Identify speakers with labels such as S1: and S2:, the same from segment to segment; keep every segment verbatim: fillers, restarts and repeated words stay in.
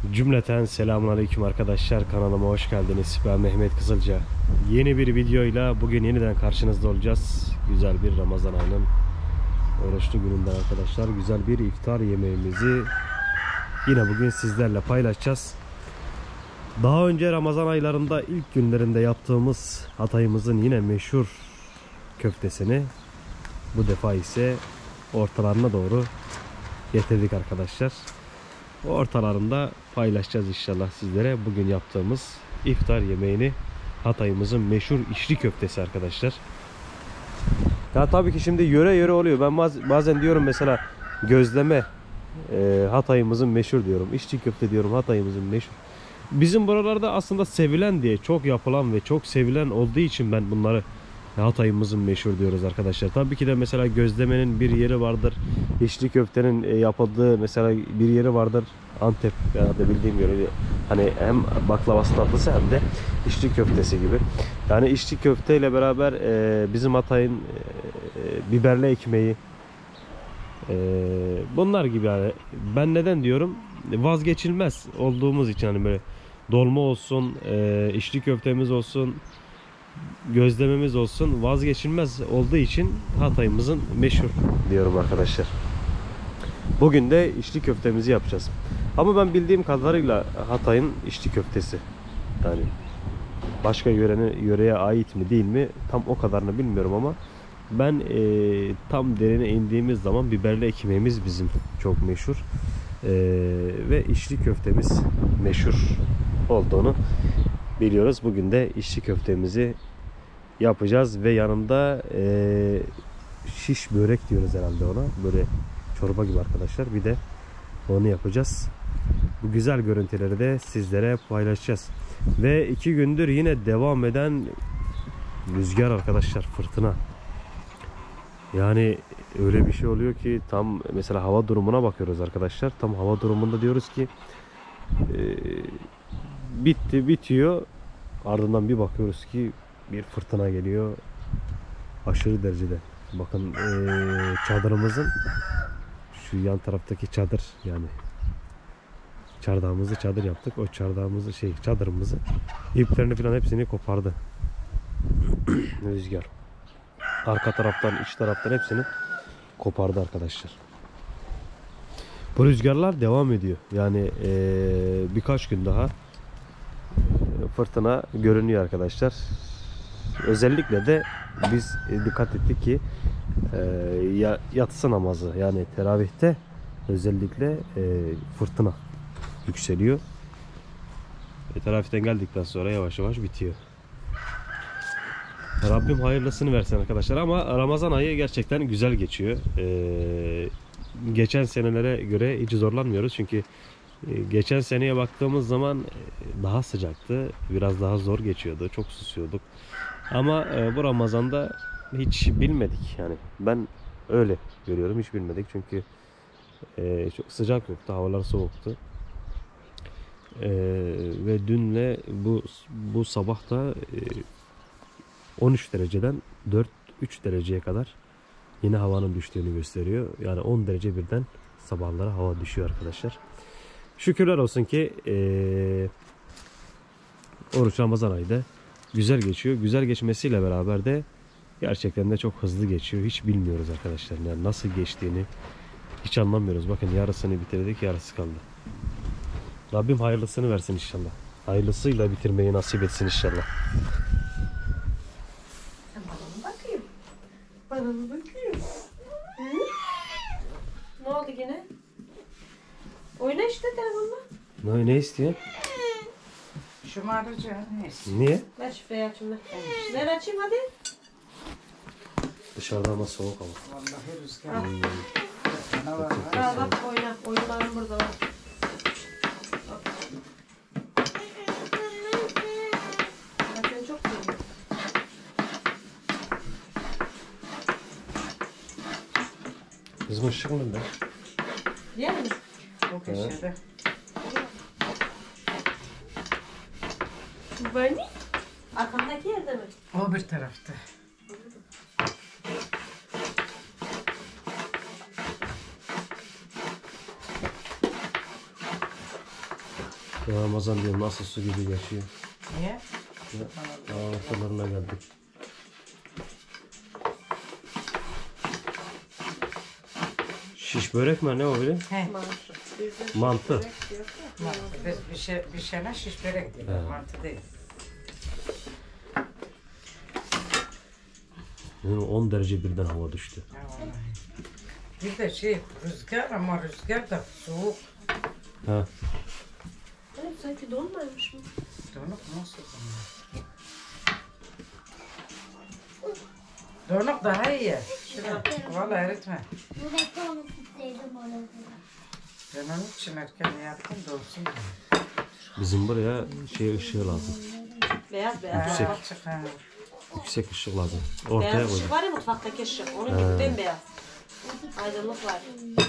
S1: Cümleten selamünaleyküm arkadaşlar, kanalıma hoş geldiniz. Ben Mehmet Kızılca. Yeni bir videoyla bugün yeniden karşınızda olacağız. Güzel bir Ramazan ayının oruçlu gününden arkadaşlar. Güzel bir iftar yemeğimizi yine bugün sizlerle paylaşacağız. Daha önce Ramazan aylarında ilk günlerinde yaptığımız Hatay'ımızın yine meşhur köftesini bu defa ise ortalarına doğru getirdik arkadaşlar. Ortalarında paylaşacağız inşallah sizlere bugün yaptığımız iftar yemeğini, Hatay'ımızın meşhur içli köftesi arkadaşlar. Ya tabii ki şimdi yöre yöre oluyor. Ben bazen diyorum mesela gözleme e, Hatay'ımızın meşhur diyorum. İçli köfte diyorum Hatay'ımızın meşhur. Bizim buralarda aslında sevilen diye çok yapılan ve çok sevilen olduğu için ben bunları Hatay'ımızın meşhur diyoruz arkadaşlar. Tabii ki de mesela gözlemenin bir yeri vardır. İçli köftenin yapıldığı mesela bir yeri vardır. Antep ya da bildiğim yeri. Hani hem baklavası tatlısı hem de içli köftesi gibi. Yani içli köfteyle beraber e, bizim Hatay'ın e, biberli ekmeği e, bunlar gibi yani. Ben neden diyorum? Vazgeçilmez olduğumuz için hani böyle dolma olsun, e, içli köftemiz olsun, gözlememiz olsun, vazgeçilmez olduğu için Hatay'ımızın meşhur diyorum arkadaşlar. Bugün de içli köftemizi yapacağız. Ama ben bildiğim kadarıyla Hatay'ın içli köftesi, yani başka yörenin, yöreye ait mi değil mi tam o kadarını bilmiyorum ama ben e, tam derine indiğimiz zaman biberli ekmeğimiz bizim çok meşhur e, ve içli köftemiz meşhur olduğunu biliyoruz. Bugün de içli köftemizi yapacağız ve yanında e, şiş börek diyoruz herhalde ona, böyle çorba gibi arkadaşlar, bir de onu yapacağız. Bu güzel görüntüleri de sizlere paylaşacağız ve iki gündür yine devam eden rüzgar arkadaşlar, fırtına. Yani öyle bir şey oluyor ki tam mesela hava durumuna bakıyoruz arkadaşlar, tam hava durumunda diyoruz ki e, bitti bitiyor, ardından bir bakıyoruz ki bir fırtına geliyor aşırı derecede. Bakın ee, çadırımızın şu yan taraftaki çadır, yani çardağımızı çadır yaptık. O çardağımızı şey çadırımızı iplerini falan hepsini kopardı rüzgar. Arka taraftan, iç taraftan hepsini kopardı arkadaşlar. Bu rüzgarlar devam ediyor. Yani ee, birkaç gün daha fırtına görünüyor arkadaşlar. Özellikle de biz dikkat ettik ki e, yatsı namazı, yani teravihte özellikle e, fırtına yükseliyor. E, teravihten geldikten sonra yavaş yavaş bitiyor. Rabbim hayırlısını versin arkadaşlar, ama Ramazan ayı gerçekten güzel geçiyor. E, geçen senelere göre hiç zorlanmıyoruz çünkü e, geçen seneye baktığımız zaman e, daha sıcaktı, biraz daha zor geçiyordu, çok susuyorduk. Ama e, bu Ramazan'da hiç bilmedik, yani ben öyle görüyorum, hiç bilmedik çünkü e, çok sıcak yoktu, havalar soğuktu e, ve dünle bu bu sabah da e, on üç dereceden dört üç dereceye kadar yine havanın düştüğünü gösteriyor. Yani on derece birden sabahlara hava düşüyor arkadaşlar. Şükürler olsun ki e, oruç Ramazan ayda güzel geçiyor. Güzel geçmesiyle beraber de gerçekten de çok hızlı geçiyor. Hiç bilmiyoruz arkadaşlar. Yani nasıl geçtiğini hiç anlamıyoruz. Bakın yarısını bitirdik, yarısı kaldı. Rabbim hayırlısını versin inşallah. Hayırlısıyla bitirmeyi nasip etsin inşallah.
S2: Sen bana mı bakıyorsun? Bana mı bakıyorsun? Hı? Ne oldu yine? Oyna işte telefonla.
S1: Ne, ne istiyor?
S3: Şımarıcı neyse.
S1: Niye?
S2: Ver şifreyi açayım ver. Ver açayım hadi.
S1: Dışarıda ama soğuk hava.
S3: Vallahi rüzgar.
S2: Hmm.
S3: Ne var?
S2: Al bak oyna. Oyunlarım burada var. Ben seni çok seviyorum.
S1: Bizim ışık mı be?
S2: Yer mi?
S3: O köşede.
S2: Bani? Arkamdaki yerde mi?
S3: O bir tarafta.
S1: Ramazan diyor nasıl su gibi geçiyor.
S3: Niye?
S1: Daha ortalarına geldik. Şiş börek mi ne o öyle?
S3: He.
S1: Mantı.
S3: Biz bir şey bir şeyler şiş börek diyorlar. Mantı değil.
S1: Yani on derece birden hava düştü.
S3: Ha, vallahi. Bir de şey rüzgar ama rüzgar da soğuk.
S1: Ha.
S2: Evet, sanki donmaymış mı?
S3: Donuk nasıl donuk? Donuk daha iyi. Şurada vallahi eritme.
S4: Buradaki onu tutsaydım orada.
S3: Ben onun için erken yaptım da olsun.
S1: Bizim buraya şey ışığı lazım.
S2: Beyaz beyaz.
S1: Yüksek.
S3: Ha, açık ha.
S1: Yüksek ışık lazım. Ortaya
S2: Beyaz
S1: koydum.
S2: ışık var ya mutfaktaki ışık. Onun gibi bembeyaz. Aydınlık var.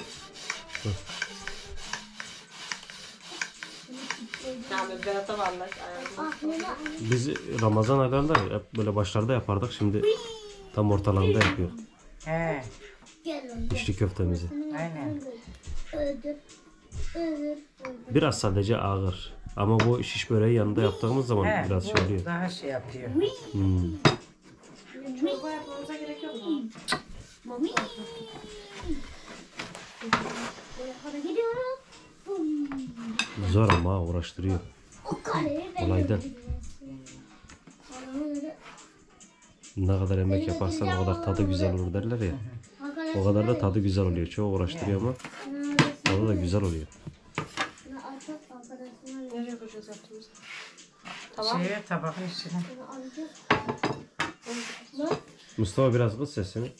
S2: Yani Berat'a vallahi ayarlı.
S4: Ah ne var?
S1: Biz Ramazan aylarında hep böyle başlarda yapardık. Şimdi tam ortalarında yapıyor.
S3: He.
S4: Gel oğlum.
S1: İçli köftemizi.
S3: Aynen.
S4: Öldür. Öldür.
S1: Biraz sadece ağır. Ama bu şiş böreği yanında yaptığımız zaman
S3: He.
S1: biraz
S3: bu
S1: şey oluyor.
S3: Daha şey yapıyor.
S1: Hmm.
S2: Çorba yapmamıza gerek yok mu?
S4: Oraya gidiyorum. Bum.
S1: Zor ama ha, uğraştırıyor.
S4: O kareyi ben
S1: Kolay değil.
S4: öldürüyorum.
S1: Ne kadar emek yaparsan o kadar tadı güzel olur derler ya. O kadar da tadı güzel oluyor. Çok uğraştırıyor ama tadı da güzel oluyor.
S2: Nereye koyacağız yaptığımızı? Tamam.
S3: Şeye tabağın içine.
S1: Mustafa biraz kız sesini.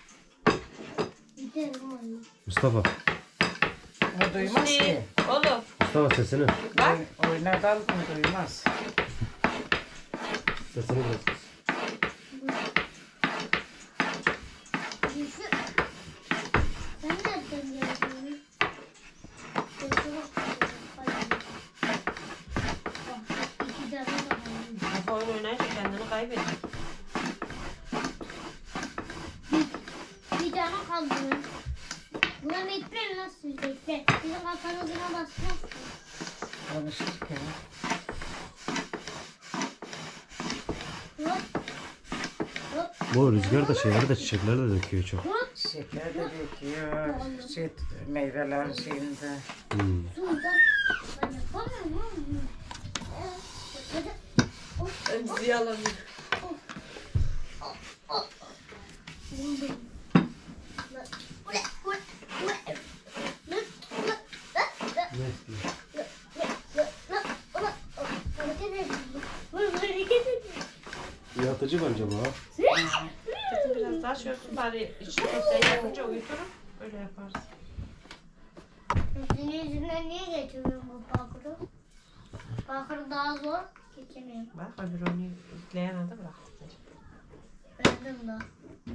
S1: Mustafa.
S3: O duymaz ki.
S2: Oğlum
S1: Mustafa sesini.
S2: bak.
S3: Oy- Oyna dal mı duymaz.
S1: Sesini biraz kız.
S4: Ben nereden geldim? İki tane daha.
S2: Kafa oyun oynayınca kendini kaybediyor.
S4: Bir tane kaldı. Buna bekleyin lan siz bekle. Bizim kafanızına basmaz.
S3: Konuşurken.
S4: Hop. Hop.
S1: Bu rüzgar da şeyleri de çiçekleri de döküyor çok.
S4: Hop.
S3: Şeker de döküyor. Şey, meyveler şeyinde.
S1: Hmm.
S4: Şurada. Ben yapamıyorum.
S2: Emziği alamıyor.
S4: Buldum.
S1: Yatıcı bence bu ha.
S2: Dedim biraz daha şey olsun bari içli köfteyi yapınca uyuturum. Öyle yaparız.
S4: Senin yüzünden niye geçiyorum bu parkuru? Parkuru daha zor geçemiyorum.
S2: Bak öbür onu yükleyen adı bıraktık.
S4: Verdim da.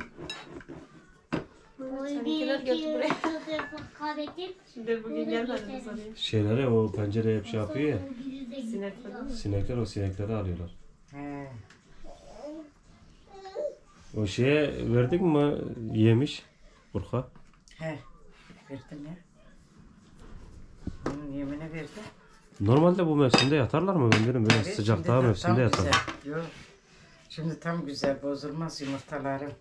S2: Seninkiler götür buraya.
S4: Kahrettim.
S2: Şimdi bugün gelmediniz oraya.
S1: Şeyleri o pencereye hep şey yapıyor ya.
S2: Sinek falan mı?
S1: Sinekler o sinekleri alıyorlar.
S3: He.
S1: O şeye verdik mi yemiş Burka?
S3: He. Verdim ya. Onun yemini verdim.
S1: Normalde bu mevsimde yatarlar mı? Ben dedim böyle
S3: Evet,
S1: sıcak
S3: şimdi
S1: daha
S3: tam-
S1: mevsimde
S3: tam
S1: yatarlar.
S3: güzel. Yok. Şimdi tam güzel bozulmaz yumurtaları.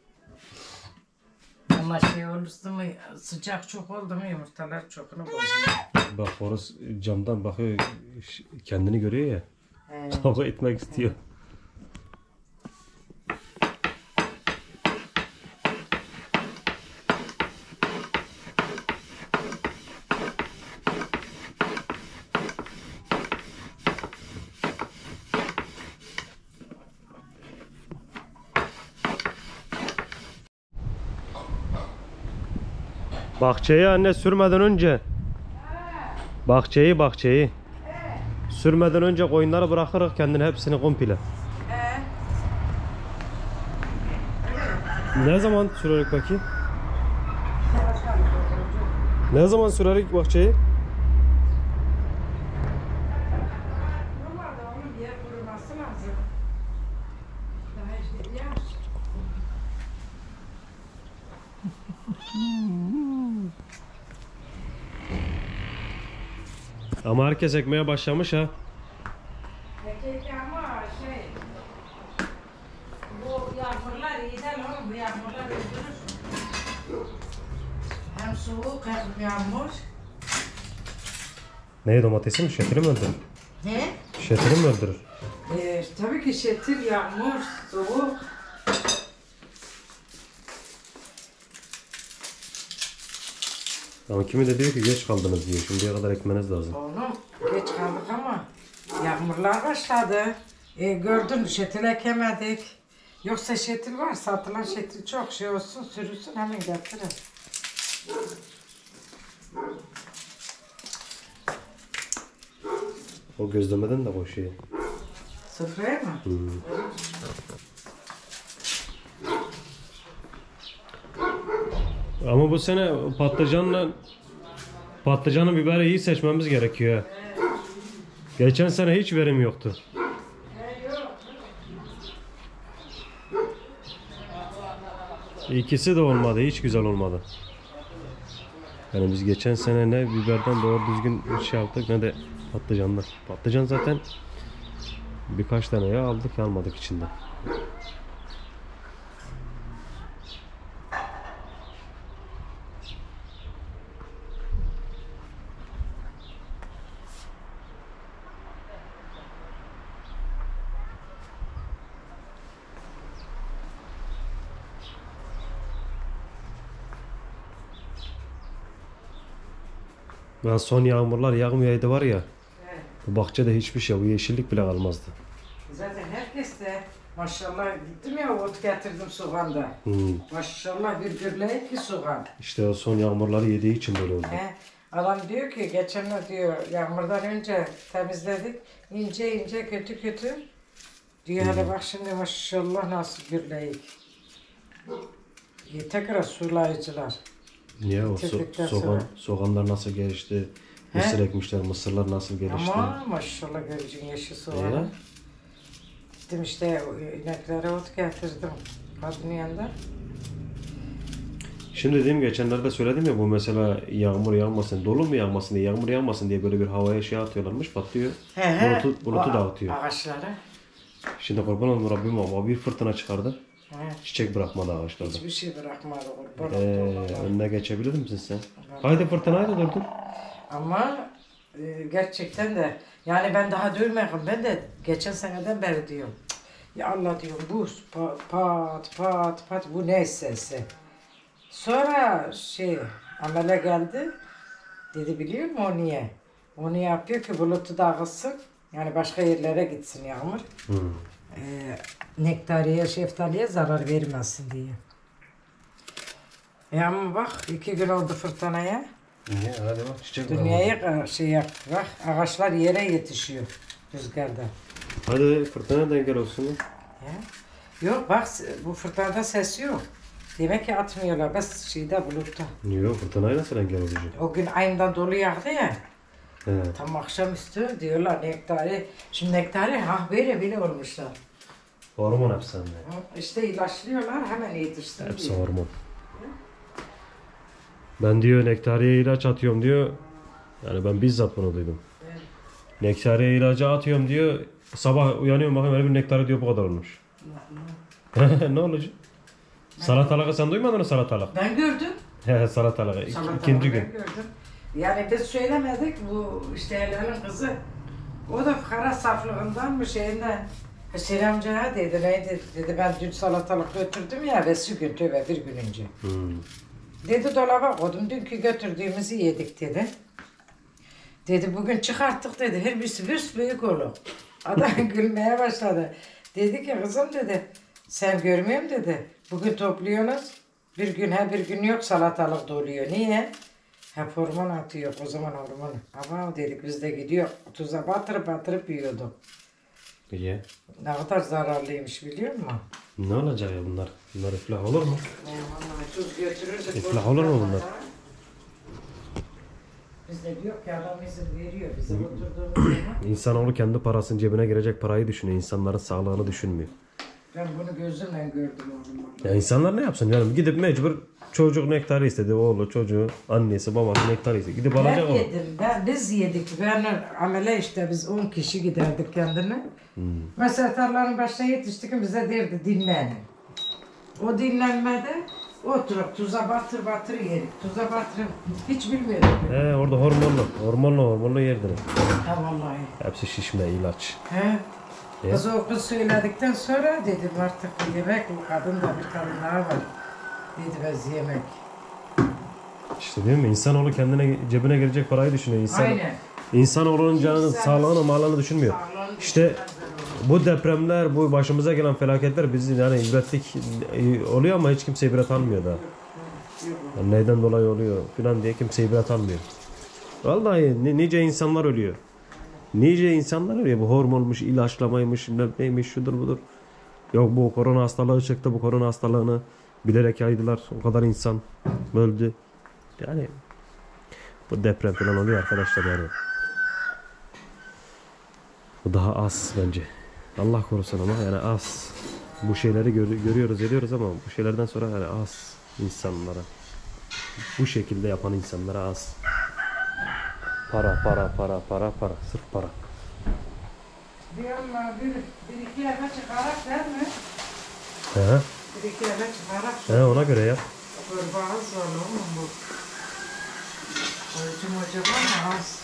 S3: Ama şey olursa mı sıcak çok oldu mu yumurtalar çokunu bozuyor.
S1: Bak horoz camdan bakıyor kendini görüyor ya.
S3: He.
S1: Kavga etmek istiyor. Bahçeyi anne sürmeden önce. Bahçeyi bahçeyi. Sürmeden önce koyunları bırakırız kendini hepsini komple. Ne zaman sürerek bakayım? Ne zaman sürerek bahçeyi?
S3: Normalde onun bir yer kuruması lazım. Daha işte yaş.
S1: Ama herkes ekmeye başlamış ha.
S3: Peki ama şey... Bu yağmurlar iyi değil oğlum. Bu yağmurlar öldürür. Hem soğuk hem yağmur.
S1: Ne domatesi mi? Şetiri mi öldürür?
S3: Ne?
S1: Şetiri mi öldürür?
S3: Ee, tabii ki şetir, yağmur, soğuk.
S1: Ama kimi de diyor ki geç kaldınız diyor. Şimdiye kadar ekmeniz lazım.
S3: Oğlum geç kaldık ama yağmurlar başladı. E, gördün şetil ekemedik. Yoksa şetil var, satılan şetil çok şey olsun, sürülsün hemen getirin.
S1: O gözlemeden de koşuyor.
S3: Sıfıraya mı?
S1: Hmm. Ama bu sene patlıcanla patlıcanı biberi iyi seçmemiz gerekiyor. Geçen sene hiç verim yoktu. İkisi de olmadı, hiç güzel olmadı. Yani biz geçen sene ne biberden doğru düzgün bir şey yaptık ne de patlıcandan. Patlıcan zaten birkaç tane ya aldık ya almadık içinden. Ya son yağmurlar yağmayaydı var ya,
S3: Evet.
S1: bu bahçede hiçbir şey, bu yeşillik bile kalmazdı.
S3: Zaten herkes de maşallah gittim ya ot getirdim soğanda.
S1: Hmm.
S3: Maşallah bir gürleyip ki soğan.
S1: İşte o son yağmurları yediği için böyle oldu.
S3: He. Adam diyor ki geçen diyor yağmurdan önce temizledik ince ince kötü kötü. Diyor hele bak şimdi maşallah nasıl gürleyip. Tekrar sulayıcılar.
S1: Niye o so
S3: Bitirdikten
S1: soğan,
S3: sonra.
S1: soğanlar nasıl gelişti,
S3: He?
S1: mısır ekmişler, mısırlar nasıl gelişti.
S3: Ama maşallah görücün yeşil soğanı.
S1: Ee?
S3: Gittim işte ineklere ot getirdim kadının yanında.
S1: Şimdi dediğim geçenlerde söyledim ya, bu mesela yağmur yağmasın, dolu mu yağmasın diye, yağmur yağmasın diye böyle bir havaya şey atıyorlarmış, patlıyor.
S3: He he.
S1: Bulutu, bulutu
S3: O
S1: dağıtıyor.
S3: Ağaçları.
S1: Şimdi kurban olun Rabbim ama bir fırtına çıkardı.
S3: He.
S1: Çiçek bırakmadı ağaçlarda.
S3: Hiçbir şey bırakmadı kurban
S1: Ee,
S3: oldu.
S1: önüne geçebilir misin sen? Haydi fırtınayı da durdun.
S3: Ama e, gerçekten de yani ben daha duymadım. Ben de geçen seneden beri diyorum. Cık, ya Allah diyorum buz pat pat pat pat bu ne sesi. Sonra şey amele geldi. Dedi biliyor musun o niye? Onu yapıyor ki bulutu dağılsın. Yani başka yerlere gitsin yağmur.
S1: Hmm.
S3: Ee, nektariye, şeftaliye zarar vermesin diye. E ama bak iki gün oldu fırtınaya.
S1: Niye? Hadi bak çiçek
S3: Dünyayı ka- şey yap, bak ağaçlar yere yetişiyor rüzgarda.
S1: Hadi fırtına da engel olsun.
S3: Ya. Yok bak bu fırtınada ses yok. Demek ki atmıyorlar bas şeyde bulutta.
S1: Yok, fırtınayı nasıl engel olacak?
S3: O gün ayından dolu yağdı ya.
S1: He.
S3: Tam akşamüstü diyorlar nektari. Şimdi nektari ha böyle bile olmuşlar.
S1: Hormon hepsi sende.
S3: Hı, İşte ilaçlıyorlar hemen yetişsin
S1: Hepsi
S3: diye.
S1: hormon. Ben diyor nektariye ilaç atıyorum diyor. Yani ben bizzat bunu duydum.
S3: Evet.
S1: Nektariye ilacı atıyorum diyor. Sabah uyanıyorum bakıyorum öyle bir nektari diyor bu kadar olmuş. Ne olacak? Salatalığı sen duymadın mı salatalık?
S3: Ben gördüm.
S1: He salatalığı. İk-
S3: Salatalığı
S1: ikinci
S3: ben
S1: gün.
S3: gördüm. Yani biz söylemedik bu işte Helal'in kızı. O da kara saflığından mı şeyinden. Hüseyin amca dedi neydi dedi ben dün salatalık götürdüm ya ve gün tövbe bir gün önce.
S1: Hmm.
S3: Dedi dolaba koydum dünkü götürdüğümüzü yedik dedi. Dedi bugün çıkarttık dedi her birisi bir büyük olur. Adam gülmeye başladı. Dedi ki kızım dedi sen görmüyor musun dedi. Bugün topluyorsunuz bir gün her bir gün yok salatalık doluyor. Niye? Hep hormon atıyor o zaman hormon. Ama dedik biz de gidiyor tuza batırıp batırıp yiyorduk.
S1: İyi.
S3: Ne kadar zararlıymış biliyor musun?
S1: Ne olacak ya bunlar? Bunlar iflah olur mu?
S3: E, vallahi tuz götürürdük.
S1: İflah olur mu bunlar?
S3: Biz de diyor ki adam izin veriyor bize oturduğumuz zaman.
S1: İnsanoğlu kendi parasının cebine girecek parayı düşünüyor. İnsanların sağlığını düşünmüyor.
S3: Ben bunu gözümle gördüm oğlum.
S1: Ya insanlar ne yapsın? Yani gidip mecbur Çocuk nektarı istedi. Oğlu, çocuğu, annesi, babası nektarı istedi. Gidip
S3: Ben
S1: alacak o.
S3: yedim. Ben, biz yedik. Ben amele işte biz on kişi giderdik kendine.
S1: Hmm.
S3: Mesela tarlanın başına yetiştik bize derdi dinlenin. O dinlenmede oturup tuza batır batır yedik. Tuza batır hiç bilmiyorduk.
S1: He orada hormonlu. Hormonlu hormonlu yerdir.
S3: Ha vallahi.
S1: Hepsi şişme, ilaç.
S3: He.
S1: Ya.
S3: Kız o kız söyledikten sonra dedim artık bu yemek bu kadın da bir kadın daha var. Dedi biz yemek.
S1: İşte değil mi? İnsanoğlu kendine cebine girecek parayı düşünüyor. İnsan,
S3: Aynen.
S1: İnsanoğlunun canını,
S3: İnsan-
S1: sağlığını, malını düşünmüyor.
S3: Sağlığını
S1: İşte
S3: düşünmezler
S1: bu depremler, bu başımıza gelen felaketler bizi yani ibretlik e, oluyor ama hiç kimse ibret almıyor da. Yani neyden dolayı oluyor filan diye kimse ibret almıyor. Vallahi ni- nice insanlar ölüyor. Nice insanlar ölüyor. Bu hormonmuş, ilaçlamaymış, bilmem neymiş, şudur budur. Yok bu korona hastalığı çıktı, bu korona hastalığını bilerek yaydılar. O kadar insan öldü. Yani bu deprem falan oluyor arkadaşlar yani. Bu daha az bence. Allah korusun ama yani az. Bu şeyleri gör- görüyoruz, ediyoruz ama bu şeylerden sonra yani az insanlara. Bu şekilde yapan insanlara az. Para, para, para, para, para. Sırf para.
S3: Diyorum bir, bir iki eve çıkarak der mi?
S1: He,
S3: Bir iki eve çıkarak
S1: he ona göre ya.
S3: kurbağaz var oğlum bu. Oyuncum acaba mı az?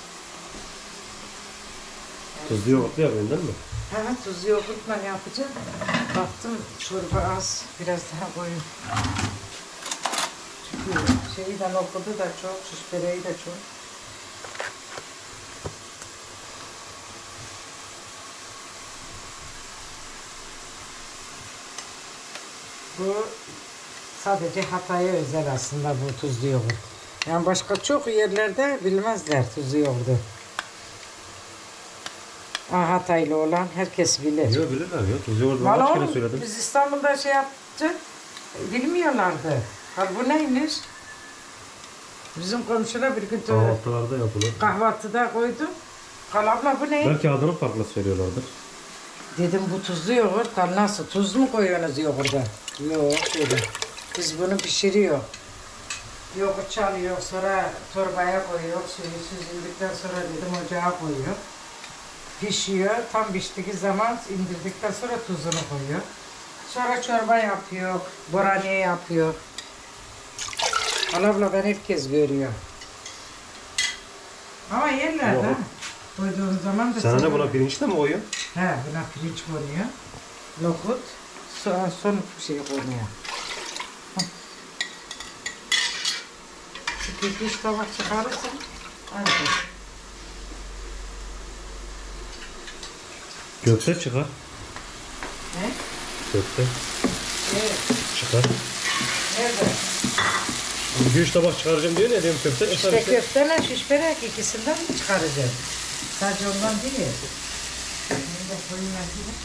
S1: Tuzlu yoğurtlu yapıyorsun değil mi?
S3: Evet tuz yoğurtla yapacağım. Baktım çorba az. Biraz daha koyun. Çünkü şeyden okudu da çok. Şiş böreği de çok. Bu sadece Hatay'a özel aslında bu tuzlu yoğurt. Yani başka çok yerlerde bilmezler tuzlu yoğurdu. Ha, Hataylı olan herkes bilir.
S1: Yok bilirler ya. Tuzlu yoğurdu
S3: Valla
S1: kaç kere
S3: oğlum,
S1: söyledim.
S3: biz İstanbul'da şey yaptık, bilmiyorlardı. Ha bu neymiş? Bizim komşular bir gün
S1: Kahvaltılarda yapılır.
S3: kahvaltıda koydu. Kalabla bu ne?
S1: Belki adını farklı söylüyorlardır.
S3: Dedim bu tuzlu yoğurt. Kal nasıl? Tuz mu koyuyorsunuz yoğurda? Yok dedim. Biz bunu pişiriyor. Yoğurt çalıyor, sonra torbaya koyuyor. Suyu süzüldükten sonra dedim ocağa koyuyor. Pişiyor. Tam piştiği zaman indirdikten sonra tuzunu koyuyor. Sonra çorba yapıyor. Boraniye yapıyor. Abla ben herkes görüyor. Ama yerler
S1: Yok.
S3: ha. Koyduğun zaman da
S1: Sen de
S3: seviyorlar.
S1: buna pirinç de mi koyuyor?
S3: He, buna pirinç konuyor. Nohut. Son, son bir şey konuyor. İki üç tabak çıkarırsan. Hadi.
S1: Köfte çıkar.
S3: Ne?
S1: Köfte
S3: Evet.
S1: çıkar.
S3: Nerede?
S1: iki üç tabak çıkaracağım diyor ne diyorum köfte çıkar
S3: İşte
S1: işte.
S3: köfteyle şiş börek ikisinden mi çıkaracağım? Sadece ondan değil. Bunu da koyayım ben.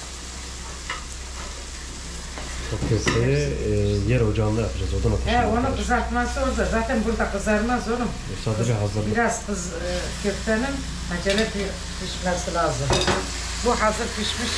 S1: O köfteyi e, yer ocağında yapacağız. Odun ateşinde.
S3: He, onu
S1: yapacağız.
S3: kızartması orada. Zaten burada kızarmaz oğlum.
S1: Bu sadece hazırlık.
S3: Biraz kız, e, köftenin acele bir pişmesi lazım. Bu hazır pişmiş.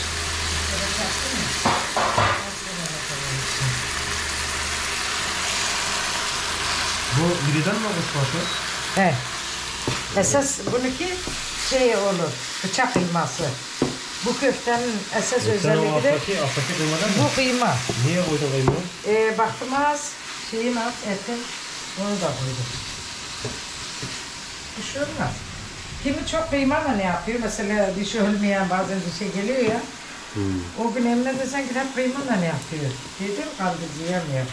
S1: Bu biriden mi olmuş bakıyor?
S3: He. Esas bununki şey olur, bıçak kıyması. Bu köftenin esas
S1: Sen o
S3: özelliği de
S1: alttaki, alttaki kıymadan mı?
S3: bu kıyma.
S1: Niye koydun kıymayı?
S3: E, baktım az, şeyin az, etin, onu da koydum. Bir şey olmaz. Kimi çok kıymayla ne yapıyor? Mesela dişi ölmeyen bazen bir şey geliyor ya.
S1: Hmm.
S3: O gün Emine de sen hep kıymayla ne yapıyor? Dedim kaldı diyemiyor.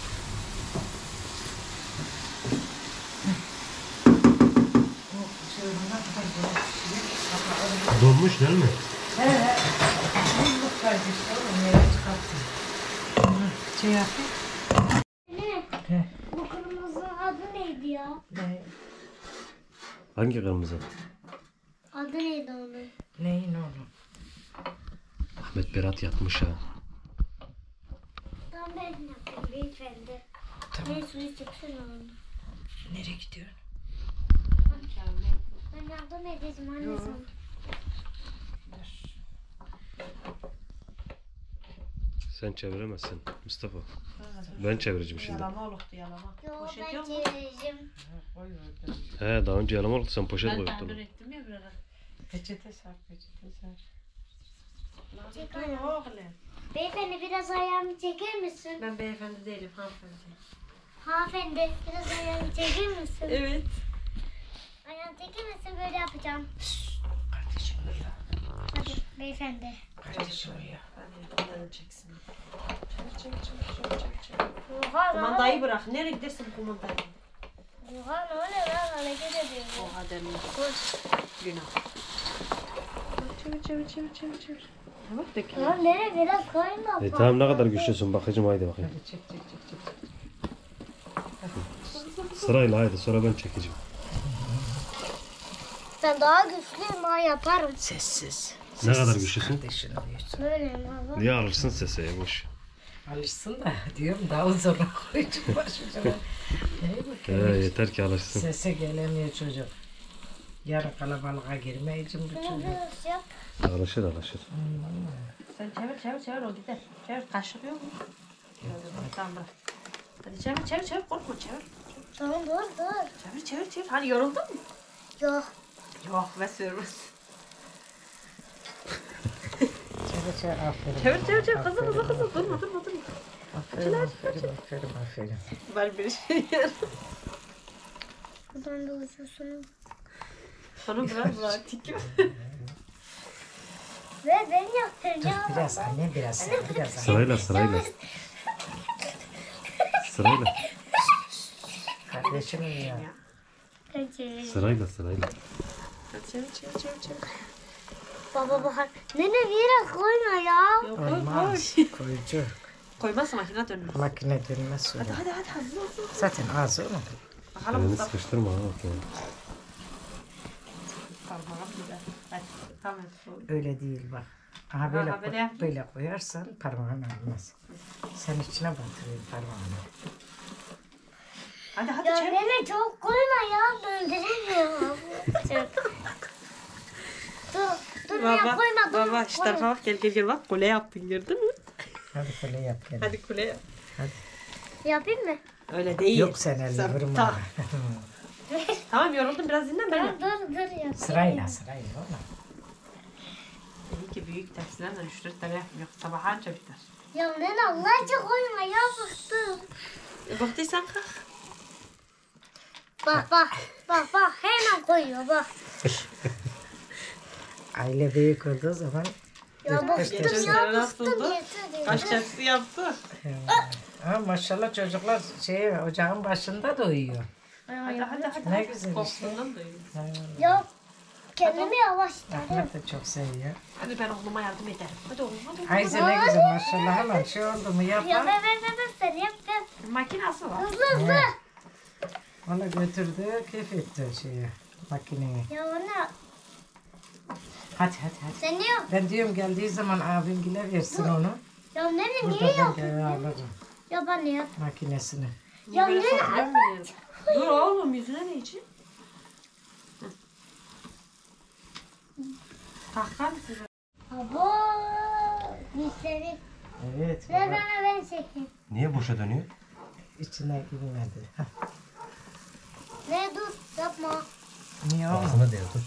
S1: Donmuş değil mi?
S3: He he. Yumurtaydı işte oğlum yere çıkarttım. Bunu şey yapayım.
S4: Ne?
S3: He.
S4: Bu kırmızının adı neydi ya?
S3: Ne,
S1: Hangi kırmızı?
S4: Adı neydi onun?
S3: neyin oğlum?
S1: Ahmet Berat yatmış ha.
S4: Tam ben yapayım beyefendi.
S3: Tamam.
S4: Ne suyu çıksın onu.
S3: Nereye gidiyorsun?
S4: Ben yardım edeceğim anne sana.
S1: Sen çeviremezsin Mustafa. Ben çevireceğim şimdi.
S2: Yalama oluktu yalama.
S4: Yo
S2: Poşet
S4: ben
S2: yok mu?
S4: çevireceğim.
S3: Koy orada.
S1: He daha önce yalama oldu sen poşet
S2: Ben
S1: koyuyorsun.
S2: tandır ettim ya bir ara.
S3: Peçete sar, peçete sar.
S2: Dur oğlum.
S4: Beyefendi biraz ayağımı çeker misin?
S2: Ben beyefendi değilim hanımefendi.
S4: Hanımefendi biraz ayağımı çeker misin?
S2: Evet.
S4: Ayağımı çeker misin böyle yapacağım.
S3: Kardeşim uyuyor.
S4: Hadi beyefendi.
S3: Kardeşim uyuyor.
S2: Hadi yanını çeksin. Çevir çevir çevir çevir çevir. çevir.
S4: Oha ne
S2: Kumandayı
S4: oluyor?
S2: bırak. Nereye gidersin kumandayı?
S4: Oha ne oluyor lan hareket ediyorum.
S2: Oha demin. Günah. Çevir çevir çevir çevir çevir. Ha bak dökülür.
S4: Lan nereye biraz koyma.
S1: E tamam ne kadar güçlüsün bakacağım haydi bakayım.
S3: Hadi çek çek çek çek.
S1: Sırayla haydi sonra ben çekeceğim.
S4: Ben daha güçlüyüm ha yaparım.
S3: Sessiz.
S1: Ne kadar güçlüsün?
S3: Kardeşin uyuyorsun.
S4: Böyle mi baba?
S1: Niye alırsın sese boş.
S3: Alışsın da diyorum daha uzun koyacağım başucuna. Ne
S1: He,
S3: bakayım.
S1: yeter ki alışsın.
S3: Sese gelemiyor çocuk. Yarın kalabalığa girmeyeceğim bu
S4: Bunu
S3: çocuk.
S4: biraz yap.
S1: Alışır alışır.
S2: Sen çevir çevir çevir o gider. Çevir kaşık yok mu? Tamam bırak. Hadi çevir çevir çevir korkma çevir.
S4: Tamam dur dur.
S2: Çevir çevir çevir. Hani yoruldun mu?
S4: Yok.
S2: Yok ve sürmez.
S3: Çevir çevir aferin.
S2: Çevir çevir çevir kızım kızım kızım durma durma durma.
S3: Aferin aferin aferin aferin.
S2: Var bir şey yer.
S4: Buradan da uçuyorsun.
S2: Sonra bırak bırak tik.
S4: Ve ben
S3: Dur
S4: yaptıracağım.
S3: biraz anne biraz sen biraz anne.
S1: Sırayla sırayla. Sırayla.
S3: Kardeşim uyuyor.
S4: Ben çevireyim.
S1: Sırayla sırayla.
S2: Hadi çevir çevir çevir çevir.
S4: Baba bakar. Nene biraz koyma ya.
S2: Yok koy koy.
S3: Olmaz. Koyucu.
S2: Koymazsa makine dönmez.
S3: Makine dönmez
S2: Hadi
S3: sonra.
S2: hadi hadi hızlı hızlı.
S3: Zaten ağzı mı?
S2: Bakalım
S1: Elini
S2: Mustafa.
S1: sıkıştırma ha bak yani.
S2: Tamam güzel. Hadi tamam.
S3: Öyle değil bak. Aha böyle,
S2: Ha, böyle
S3: koy-
S2: yapayım.
S3: böyle koyarsan parmağın almaz. Sen içine batırıyorsun parmağını.
S2: Hadi hadi
S4: Ya
S2: çevir.
S4: nene çok koyma ya. Döndüremiyorum. dur dur ya
S2: Baba,
S4: koyma dur.
S2: baba işte
S4: koyma.
S2: bak gel gel gel bak kule yaptın gördün mü?
S3: Hadi böyle yap gel.
S2: Hadi kule yap.
S4: Yapayım mı?
S2: Öyle değil.
S3: Yok sen elini vurma.
S2: Tamam. Tamam yoruldum biraz dinlen ben
S4: Dur
S2: yap.
S4: dur dur yap.
S3: Sırayla sırayla oğlum.
S2: İyi ki büyük tepsilerle üç dört tane yapmıyor. Sabah anca biter.
S4: Ya nene Allah için koyma ya bıktım.
S2: E, baktıysan kalk.
S4: Bak bak bak bak hemen koyuyor bak.
S3: Aile büyük olduğu zaman
S4: Ya
S3: dört beş
S4: bıktım
S3: tepsi.
S4: ya
S2: Nasıldı?
S4: bıktım yeter
S2: Kaç
S4: yeter.
S2: tepsi yaptı?
S3: Ha, maşallah çocuklar şey ocağın başında da uyuyor.
S2: Hadi hadi hadi.
S3: Ne güzel işte.
S2: Kokusundan da iyi.
S3: Ha,
S4: Ya kendimi yavaş tutarım.
S3: Ahmet de çok seviyor.
S2: Hadi ben oğluma yardım ederim. Hadi oğlum hadi.
S3: Ayşe ne güzel maşallah hemen şey oldu mu
S4: Ya
S3: yapar.
S4: ver ver ver ver sen yap ver.
S2: Makinası var.
S4: Hızlı hızlı.
S3: He. Ona götürdü keyif etti şeyi makineye.
S4: Ya ona
S3: Hadi hadi hadi.
S4: sen ne yap?
S3: Ben diyorum geldiği zaman abimgile versin onu.
S4: Ya nene niye
S3: Burada ben
S4: yapıyorsun?
S3: de alırım
S4: Ya ben ne yap?
S3: makinesini.
S4: Ya
S2: Böyle
S4: ne-
S2: sokuluyor mu yani? Dur oğlum yüzüne ne için? Kalkar mısın?
S4: Abo dişleri.
S3: Evet.
S4: Ver
S3: baba.
S4: bana ben çekeyim.
S1: Niye boşa dönüyor?
S3: İçine girmedi. Hah.
S4: Ne dur yapma.
S3: Niye olmadı?
S1: Ağzına değer dur.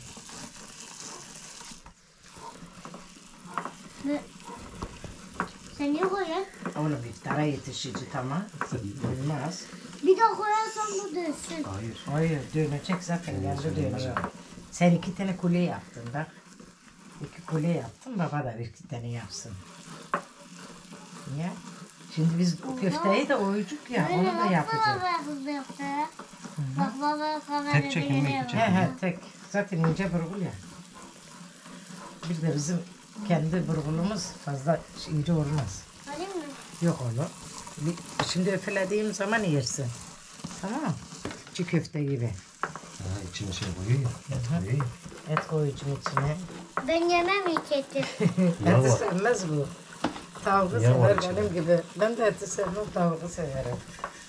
S4: Ne? Sen niye koyuyorsun?
S3: Oğlum iftara yetişici tamam. Olmaz.
S4: Bir daha koyarsan bu dönsün.
S1: Hayır.
S3: Hayır dönecek zaten kendi dönüyor. Sen iki tane kule yaptın bak. İki kule yaptın baba da iki tane yapsın. Niye? Şimdi biz o köfteyi de oyucuk ya onu da yapacağız.
S4: Bak hızlı yaptı. Bak baba kamerada
S1: Tek çekim mi,
S4: geliyor.
S1: iki
S3: He he tek. Zaten ince burgul ya. Bir de bizim kendi burgulumuz fazla ince olmaz.
S4: Alayım mı?
S3: Yok oğlum. Bir- Şimdi öfelediğim zaman yersin. Tamam mı? Çiğ köfte gibi.
S1: Ha, içine şey koyuyor ya. Et koyuyor ya.
S3: Et koyucum içine.
S4: Ben yemem ilk eti.
S1: Yağ
S3: Eti
S1: var.
S3: sevmez bu. Tavuğu
S1: Yağ var
S3: sever
S1: içinde.
S3: benim gibi. Ben de eti sevmem, tavuğu severim.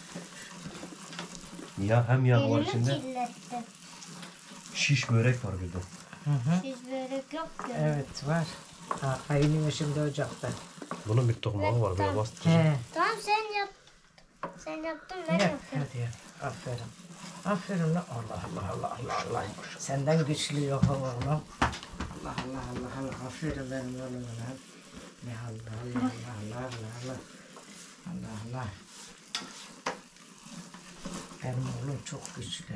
S1: Ya hem yağ var
S4: Elimi
S1: içinde.
S4: kirlettim.
S1: Şiş börek var bir de.
S3: Hı hı.
S4: Siz börek yok ki.
S3: Evet var. Ha, kaynıyor şimdi ocakta.
S1: Bunun bir tokmağı var böyle bastır.
S3: He.
S4: Tamam sen yap. Sen yaptın ben
S3: Yap.
S4: yapıyorum.
S3: Hadi yap. Aferin. Aferin lan. Allah Allah Allah Allah Allah. Senden güçlü yok oğlum. Allah Allah Allah Allah. Aferin benim oğlum lan. Ne Allah Allah Allah Allah Allah. Allah Allah. Benim oğlum çok güçlü.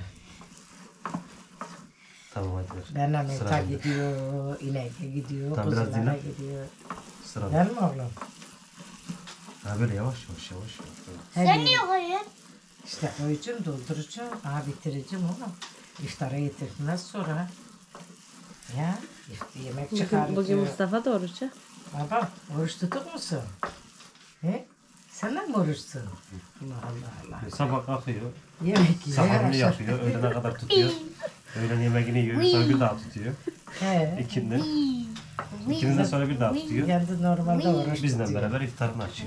S1: Tamam hadi ver.
S3: Benimle
S1: Sıra
S3: ta
S1: bende.
S3: gidiyor, ineğe gidiyor,
S1: Tamam, biraz
S3: kuzulara
S1: dinle.
S3: gidiyor.
S1: Sıra
S3: Değil mi oğlum?
S1: Ha böyle yavaş yavaş yavaş yavaş.
S3: Her
S4: Sen
S3: yeri-
S4: niye koyuyorsun?
S3: İşte koyacağım, dolduracağım. Aha bitireceğim oğlum. İftara yetirdikten sonra. Ya işte yemek
S2: Bugün,
S3: çıkaracağım.
S2: bugün Mustafa da oruç ha.
S3: Baba oruç tutuk musun? He? Sen de mi oruçsun? Allah Allah Allah.
S1: Sabah kalkıyor.
S3: Yemek yiyor.
S1: Saharını
S3: akşam-
S1: yapıyor. Öğlene kadar tutuyor. Öğlen yemeğini yiyor. Sonra bir daha tutuyor.
S3: He.
S1: İkinden. İkinden sonra bir daha tutuyor.
S3: Kendi normalde oruç
S1: Bizle
S3: tutuyor.
S1: beraber iftarını açıyor.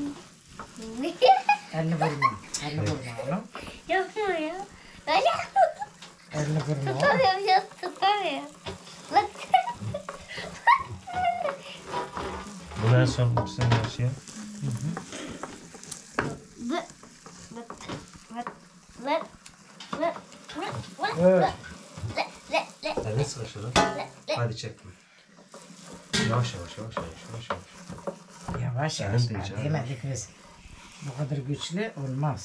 S3: Elini vurma. Elini vurma oğlum.
S4: Yapma ya. Öyle
S3: Elini vurma oğlum.
S4: tutamıyorum ya tutamıyorum. Bak.
S1: Bunu en son sen şey.
S4: Bak. Bak. Bak. Bak. Bak. Bak.
S3: Evet.
S4: Le, le, le.
S1: Elini sıkıştırın. Hadi çekme. Yavaş yavaş yavaş yavaş yavaş yavaş.
S3: Yavaş
S1: Senin
S3: yavaş.
S1: diyeceğim.
S3: Demedik biz. Bu kadar güçlü olmaz.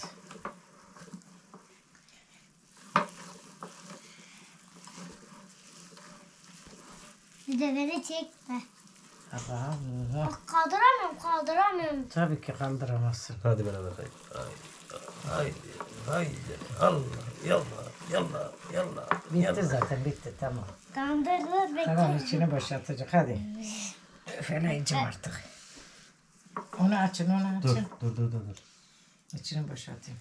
S4: Bir de beni çekme.
S3: Allah'ım.
S4: Bak kaldıramıyorum kaldıramıyorum.
S3: Tabii ki kaldıramazsın.
S1: Hadi beraber haydi. Haydi. Haydi. Allah. Yallah. Yallah. Yallah.
S3: Bitti zaten bitti tamam.
S4: Tamam dur dur bekle.
S3: Tamam içini boşaltacak hadi. Üfeleyeceğim artık. Onu açın onu
S1: Dur.
S3: açın.
S1: Dur dur dur. dur.
S3: İçini boşaltayım.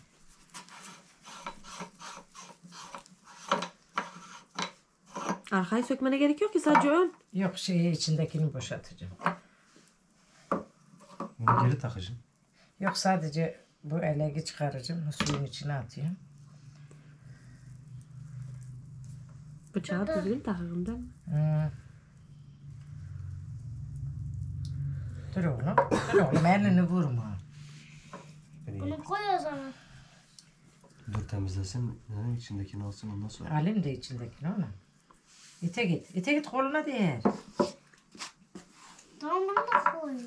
S2: Arkayı sökmene gerek yok ki sadece ön.
S3: Yok şeyi içindekini boşaltacağım.
S1: Bunu geri takacağım.
S3: Yok sadece bu elegi çıkaracağım. Suyun içine atıyorum.
S2: Bıçağı düzgün takarım değil mi?
S3: Hmm. Dur oğlum. Dur oğlum elini vurma.
S1: Beni
S4: Bunu koy o zaman.
S1: dur temizlesin. Ne, içindekini alsın ondan sonra.
S3: Alayım da içindekini ona. İte git. İte git koluna değer.
S4: Tamam bunu da koy.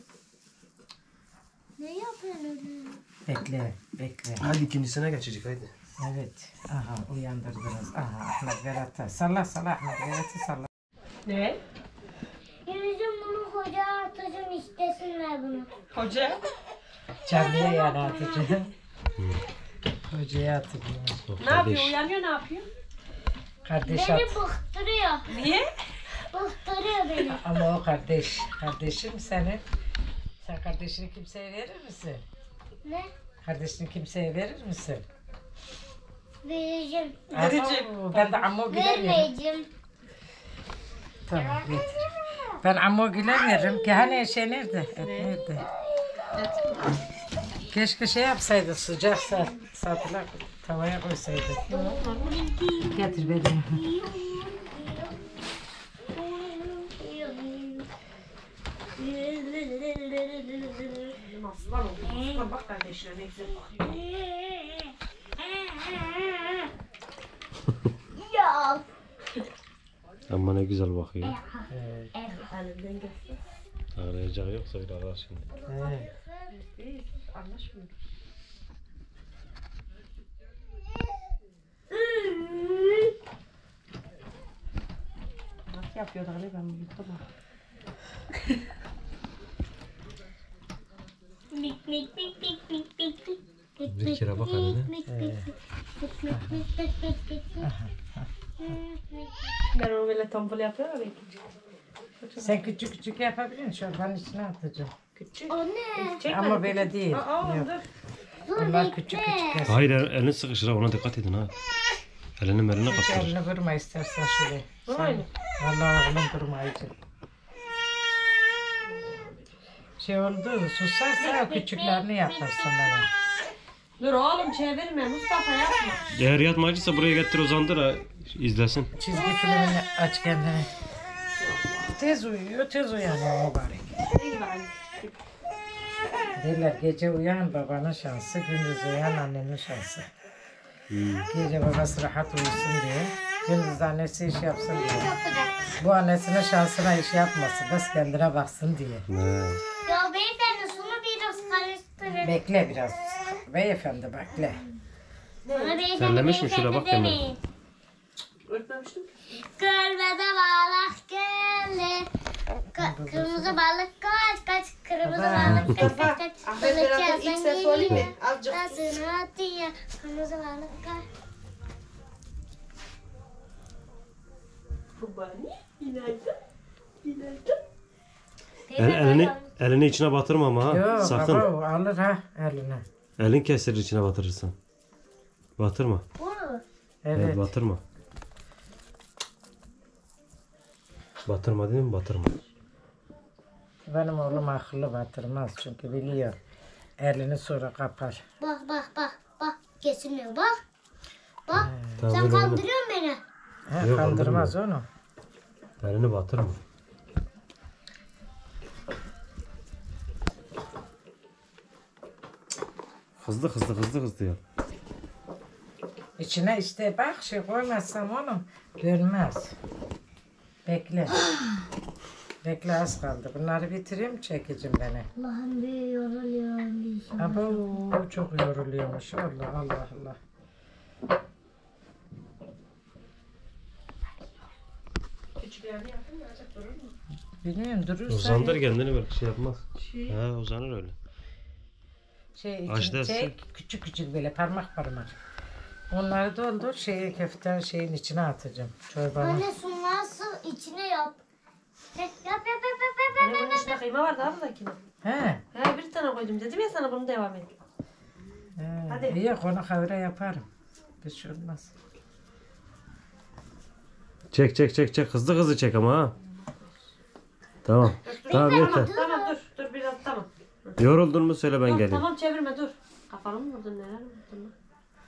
S4: Ne yapıyorsun öyle?
S3: Bekle. Bekle.
S1: Hadi ikincisine geçecek haydi.
S3: Evet. Aha uyandırdınız. Aha Ahmet Berat'a. Salla salla Ahmet Berat'ı salla.
S2: Ne?
S4: Yüzüm bunu koca atacağım istesinler bunu.
S2: Hoca.
S3: Canlıya yani atacağım. Hocaya atacağım.
S2: Ne yapıyor? Uyanıyor ne yapıyor?
S3: Kardeş at.
S4: Beni bıktırıyor.
S2: Niye?
S4: Bıktırıyor beni.
S3: Ama o kardeş. Kardeşim senin. Sen kardeşini kimseye verir misin?
S4: Ne?
S3: Kardeşini kimseye verir misin?
S4: Vereceğim.
S2: Vereceğim.
S3: Aa, ben de Ammo Gül'e veririm.
S4: Vermeyeceğim.
S3: Tamam getir. Ben Ammo Gül'e veririm. Ki hani şey nerede? Et nerede? Keşke şey yapsaydı sıcak saat, saatler tavaya koysaydı. Getir benim.
S2: Aslan oldu. Aslan bak kardeşlerine güzel bakıyor.
S4: Ya.
S1: Ama ne güzel bakıyor.
S2: Elinden göster.
S1: Ağlayacağı yok söyle ağlar şimdi.
S3: He.
S2: İyi, anlaşmıyor. Nasıl yapıyor da öyle ben yuttum ha.
S4: Mik mik mik mik mik mik mik.
S1: Bir kere bak haline.
S2: Ben onu böyle tombul yapıyorum belki.
S3: Sen küçük küçük yapabilirsin. Çorbanın içine atacağım.
S2: Küçük.
S4: O ne?
S2: Çekme.
S3: Ama böyle değil.
S2: Aa,
S3: Yok.
S2: dur.
S3: Bunlar küçük küçük kes.
S1: Hayır el- elini sıkışır ha, ona dikkat edin ha. Elini meline
S3: Hiç
S1: kaptırır.
S3: elini vurma istersen şöyle.
S2: Aynen.
S3: Vallahi oğlum durmayıcı. Şey oldu, susarsa o küçüklerini yaparsın bana.
S2: Dur oğlum çevirme Mustafa yapma.
S1: Eğer yatmacıysa buraya getir uzandır ha, izlesin.
S3: Çizgi filmini aç kendine. Tez uyuyor, tez uyanıyor mübarek.
S2: İyi bari.
S3: Derler gece uyan babanın şansı, gündüz uyan annenin şansı. Gece babası rahat uyusun diye, gündüz annesi iş yapsın diye. Bu annesinin şansına iş yapmasın, bas kendine baksın diye.
S1: Ne?
S4: Ya beyefendi şunu biraz karıştırın.
S3: Bekle biraz. Beyefendi bekle.
S4: Bana beyefendi
S1: Terlemiş mi? Şuna
S4: beyefendi
S1: bak hemen.
S4: demeyin.
S2: Örtmemiştim ki.
S4: Gölmede balık geldi. Ka- kırmızı balık kaç kaç. Kırmızı
S3: Baba.
S4: balık kaç kaç kaç.
S2: Ahmet
S4: Balık
S2: Berat'ın
S4: yazdan
S2: ilk ses söyleyeyim mi?
S4: geliyor.
S2: Azıcık.
S4: Adını atıyor. Kırmızı balık kaç.
S2: Kubani. Günaydın. Günaydın.
S1: El, elini, elini içine batırma ama ha.
S3: Yok
S1: Sakın.
S3: baba o alır ha eline.
S1: Elin kesilir içine batırırsan. Batırma.
S4: Bunu.
S1: Evet.
S3: Evet.
S1: batırma. Batırma dedim mi? Batırma.
S3: Benim oğlum akıllı batırmaz çünkü biliyor. Elini sonra kapar.
S4: Bak bak bak bak. Kesilmiyor bak. Bak.
S1: Tamam,
S4: Sen
S1: öyle öyle.
S4: kandırıyorsun beni.
S3: He,
S1: Yok,
S3: kandırmaz onu.
S1: Elini batırma. Hızlı hızlı hızlı hızlı yap.
S3: İçine işte bak şey koymazsam oğlum dönmez. Bekle. Bekle az kaldı. Bunları bitireyim çekeceğim beni.
S4: Allah'ım bir yoruluyorum bir
S3: Abo çok yoruluyormuş. Allah Allah Allah.
S2: Küçük yerde yapın ya. Azıcık durur mu?
S3: Bilmiyorum durursa
S1: Uzandır kendini belki şey yapmaz.
S2: Şey.
S1: Ha uzanır öyle.
S3: şey
S1: Aç
S3: için
S1: dersin.
S3: çek küçük küçük böyle parmak parmak. Onları doldur şeye köfte şeyin içine atacağım. Çorbanın.
S4: Anne sunları sık içine yap. He, Yap yap yap yap yap
S2: Hani
S4: yap
S2: bunun
S4: yap.
S2: içine kıyma vardı abladakine.
S3: He.
S2: He bir tane koydum dedim ya sana bunu devam et.
S3: He.
S2: Hadi.
S3: İyi onu kavra yaparım. Bir şey olmaz.
S1: Çek çek çek çek hızlı hızlı çek ama ha. Tamam. Tamam yeter.
S2: Tamam dur dur biraz tamam.
S1: Yoruldun mu söyle ben
S2: Dur,
S1: geleyim.
S2: tamam çevirme dur. Kafanı mı vurdun neler mi vurdun lan?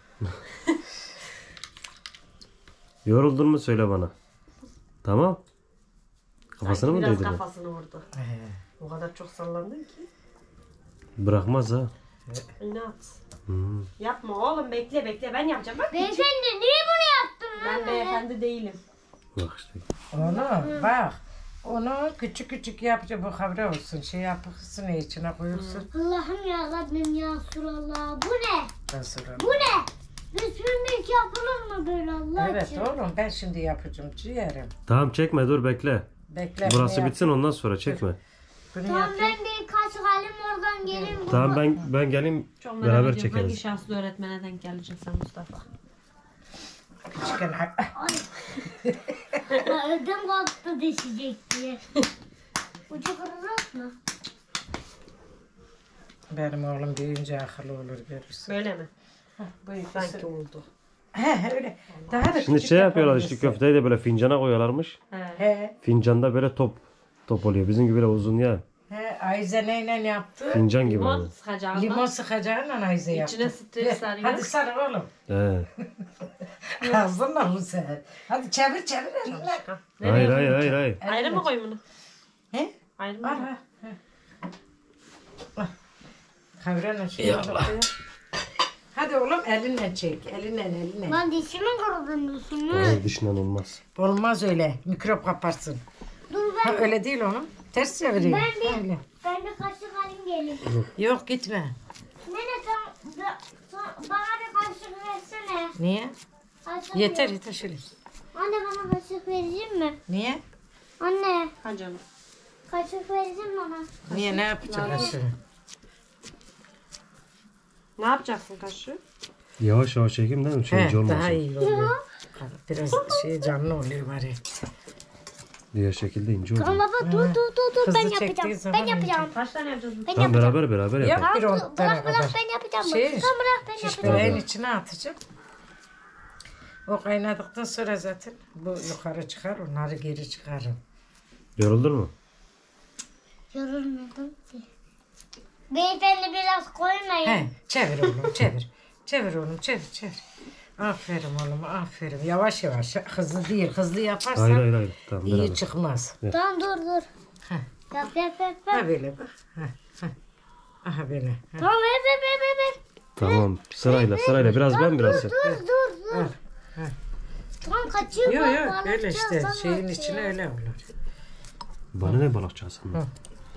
S1: Yoruldun mu söyle bana. Tamam. Kafasını mı
S2: Sanki biraz
S1: değdirdin?
S2: kafasını vurdu.
S3: He.
S2: O kadar çok sallandın ki.
S1: Bırakmaz ha.
S2: İnat.
S1: Hmm.
S2: Yapma oğlum bekle bekle ben yapacağım bak.
S4: Beyefendi niye bunu yaptın
S2: Ben beyefendi değilim.
S1: Bak işte.
S3: Onu bak. Onu küçük küçük yapınca bu kavra olsun. Şey yapırsın içine koyursun.
S4: Allah'ım ya Rabbim ya Resulallah. Bu ne?
S3: Nasıl olur?
S4: Bu ne? Bismillah yapılır mı böyle Allah
S3: Evet
S4: için?
S3: oğlum ben şimdi yapacağım ciğerim.
S1: Tamam çekme dur bekle.
S3: Bekle.
S1: Burası
S3: bunu yap-
S1: bitsin ondan sonra çekme.
S3: Bunu
S4: Tamam
S3: yapayım.
S4: ben bir kaç halim oradan geleyim.
S1: Tamam ben ben geleyim
S2: Çok merak
S1: beraber
S2: ediyorum hangi
S1: çekeriz.
S2: şanslı öğretmene denk geleceksin sen Mustafa.
S3: Küçükken
S4: Ay. Ya ödüm kalktı düşecek diye. Ucu kırılır mı?
S3: benim oğlum büyüyünce akıllı olur görürsün.
S2: Böyle mi?
S3: Bu ikisi.
S2: Sanki oldu.
S3: He öyle. Daha da
S1: Şimdi
S3: küçük
S1: şey yapıyorlar işte
S3: yapabilirsin.
S1: köfteyi de böyle fincana koyuyorlarmış.
S2: He.
S3: He.
S1: Fincanda böyle top top oluyor. Bizim gibi böyle uzun ya.
S3: He Ayze neyle yaptı?
S1: Fincan gibi.
S2: Limon
S1: yani.
S2: sıkacağına.
S3: Limon sıkacağıyla Ayze yaptı.
S2: İçine streç
S3: Ver,
S2: sarıyor.
S3: Hadi sarı oğlum.
S1: He.
S3: Ağzınla bu sefer. Hadi çevir çevir eline.
S1: Hayır hayır hayır hayır.
S2: Ayrı mı koyayım bunu?
S3: He?
S2: Ayrı mı?
S3: Al ha. Kavrana şey yapıyor. Hadi oğlum elinle çek. Elinle elinle.
S4: Lan dişimin kırıldığını
S1: Hayır dişinden olmaz.
S3: Olmaz öyle. Mikrop kaparsın.
S4: Dur
S3: Ha,
S4: ben,
S3: öyle değil oğlum. Ters çevireyim.
S4: Ben de-
S3: Öyle.
S4: ben de kaşık halim geleyim.
S3: Yok gitme.
S4: Nene sen, sen bana bir kaşık versene.
S3: Niye?
S4: Kaşık
S3: Yeter
S4: ver.
S3: yeter şöyle.
S4: Anne bana kaşık verecek mi?
S3: Niye?
S4: Anne
S2: Ha canım.
S4: kaşık verecek mi bana?
S3: Niye ne yapacaksın?
S2: Ne yapacaksın kaşığı?
S1: Yavaş yavaş çekeyim değil mi? Şey
S3: He,
S1: olmasın.
S3: daha iyi oluyor. Biraz şey canlı oluyor bari.
S1: Diğer şekilde ince oluyor.
S4: Ama baba dur dur dur dur
S3: Hızlı
S4: ben
S3: çektiğin
S4: yapacağım.
S3: zaman
S4: Ben yapacağım.
S2: Kaç tane yapacağız?
S4: Ben
S1: Tamam
S4: yapacağım.
S1: beraber beraber
S3: Yap
S1: yapalım.
S3: bir on tane
S4: Bırak bırak
S3: kadar.
S4: ben yapacağım.
S3: Şey,
S4: Sen bırak ben
S3: Şiş
S4: yapacağım.
S3: böreğin içine atacağım. O kaynadıktan sonra zaten bu yukarı çıkar, onları geri çıkarım.
S1: Yoruldun mu?
S4: Yorulmadım ki. Beyefendi biraz koymayın.
S3: He, çevir oğlum, çevir. Çevir oğlum, çevir, çevir. Aferin oğlum, aferin. Yavaş yavaş, hızlı değil. Hızlı yaparsan
S1: Hayır hayır hayır. Tamam
S3: iyi
S1: beraber.
S3: çıkmaz.
S4: Tamam dur dur.
S3: Heh.
S4: Yap yap yap
S3: Ha
S4: yap.
S3: böyle bak. Heh, heh. Aha beni.
S4: Tamam ver ver ver ver. ver.
S1: Tamam sırayla sırayla biraz ben biraz sen.
S4: Dur dur dur. Tamam kaçıyor.
S3: Yok
S4: bak,
S3: yok
S4: balıkçı
S3: öyle işte
S4: Hasan
S3: şeyin
S4: kaçıyor.
S3: içine öyle olur.
S1: Bana ne balıkçı Hasan?
S3: Hı.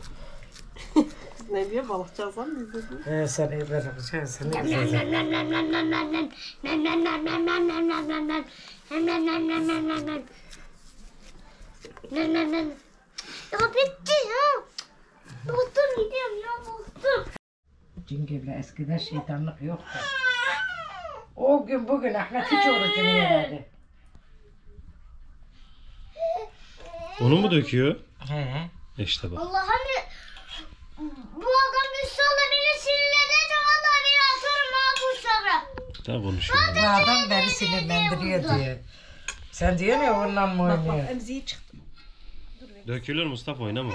S2: Ne diyor balıkçı Hasan mı dedi?
S3: Ee, sen iyi ben yapacağım. Sen iyi
S4: Nem
S3: güzel.
S4: nem nem nem nem nem nem nem. Nem nem nem nem nem nem nem nem nem. Nem nem nem nem nem nem nem. Nem nem nem. Ya bitti ya. Bıktım gidiyorum ya bıktım.
S3: Cingirle eskiden şeytanlık yoktu. O gün bugün Ahmet hiç orucunu yemedi.
S1: Onu mu döküyor?
S3: He.
S1: İşte bak.
S4: Allah'ım ya. Bu adam üstadı beni sinirlenecek. Vallahi beni atarım ha bu uçağa.
S1: Daha konuşuyor.
S3: Bu adam beni sinirlendiriyor diyor. Sen diyor ya ondan mı oynuyor?
S2: Emziği çıktı.
S1: Dökülür Mustafa oynama.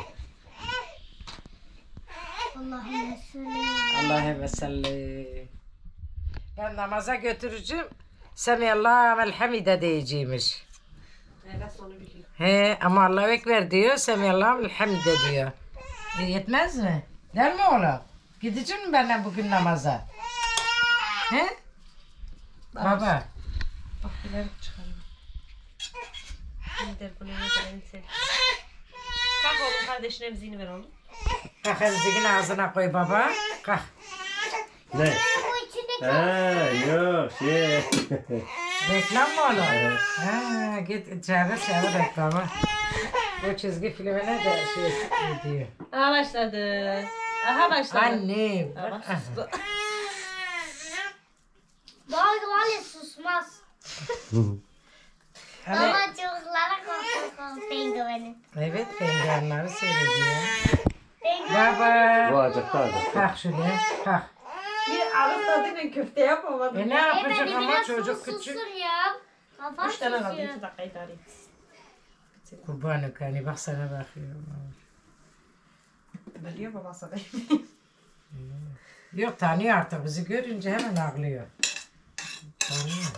S4: Allah'ım Resulü.
S3: Allah'ım salli. Ben namaza götüreceğim. Semiyallahu vel hamide diyeceğimiş.
S2: Evet onu biliyor.
S3: He ama Allahu Ekber diyor. Semiyallahu vel hamide diyor. E, yetmez mi? Değil mi oğlum? Gideceğim mi benden bugün namaza? He? Baba.
S2: Bak bilerek çıkarıyor. Gider bunu yedirelim seni. Kalk oğlum kardeşine emziğini ver oğlum.
S3: Kalk emziğin ağzına koy baba. Kalk.
S1: Ne?
S4: Bu içinde
S1: Ha yok şey.
S3: Reklam mı oğlum? Ha, git çağır çağır reklamı. Bu çizgi filmine de şey diyor.
S2: Aha başladı. Aha başladı.
S3: Annem.
S2: Aha sustu.
S4: bazı var ya susmaz.
S3: Hani,
S4: Ama çocuklara korkuyor penguenin.
S3: evet penguenleri seyrediyor.
S4: Penguen.
S3: Baba.
S1: Bu acıktı acıktı.
S3: Kalk şuraya. Kalk.
S2: Bir ağız tadıyla köfte yapamadım.
S3: E ne
S4: E
S3: yapacak
S4: beni
S3: ama
S4: biraz
S3: çocuk
S4: sussun
S3: küçük.
S4: ya. Kafam
S2: Üç tane kaldı.
S4: şişiyor.
S2: İki dakika idare et.
S3: Kurbanım hani bak sana bakıyorum.
S2: Biliyor babası.
S3: Yok tanıyor artık bizi görünce hemen ağlıyor. Tanıyor.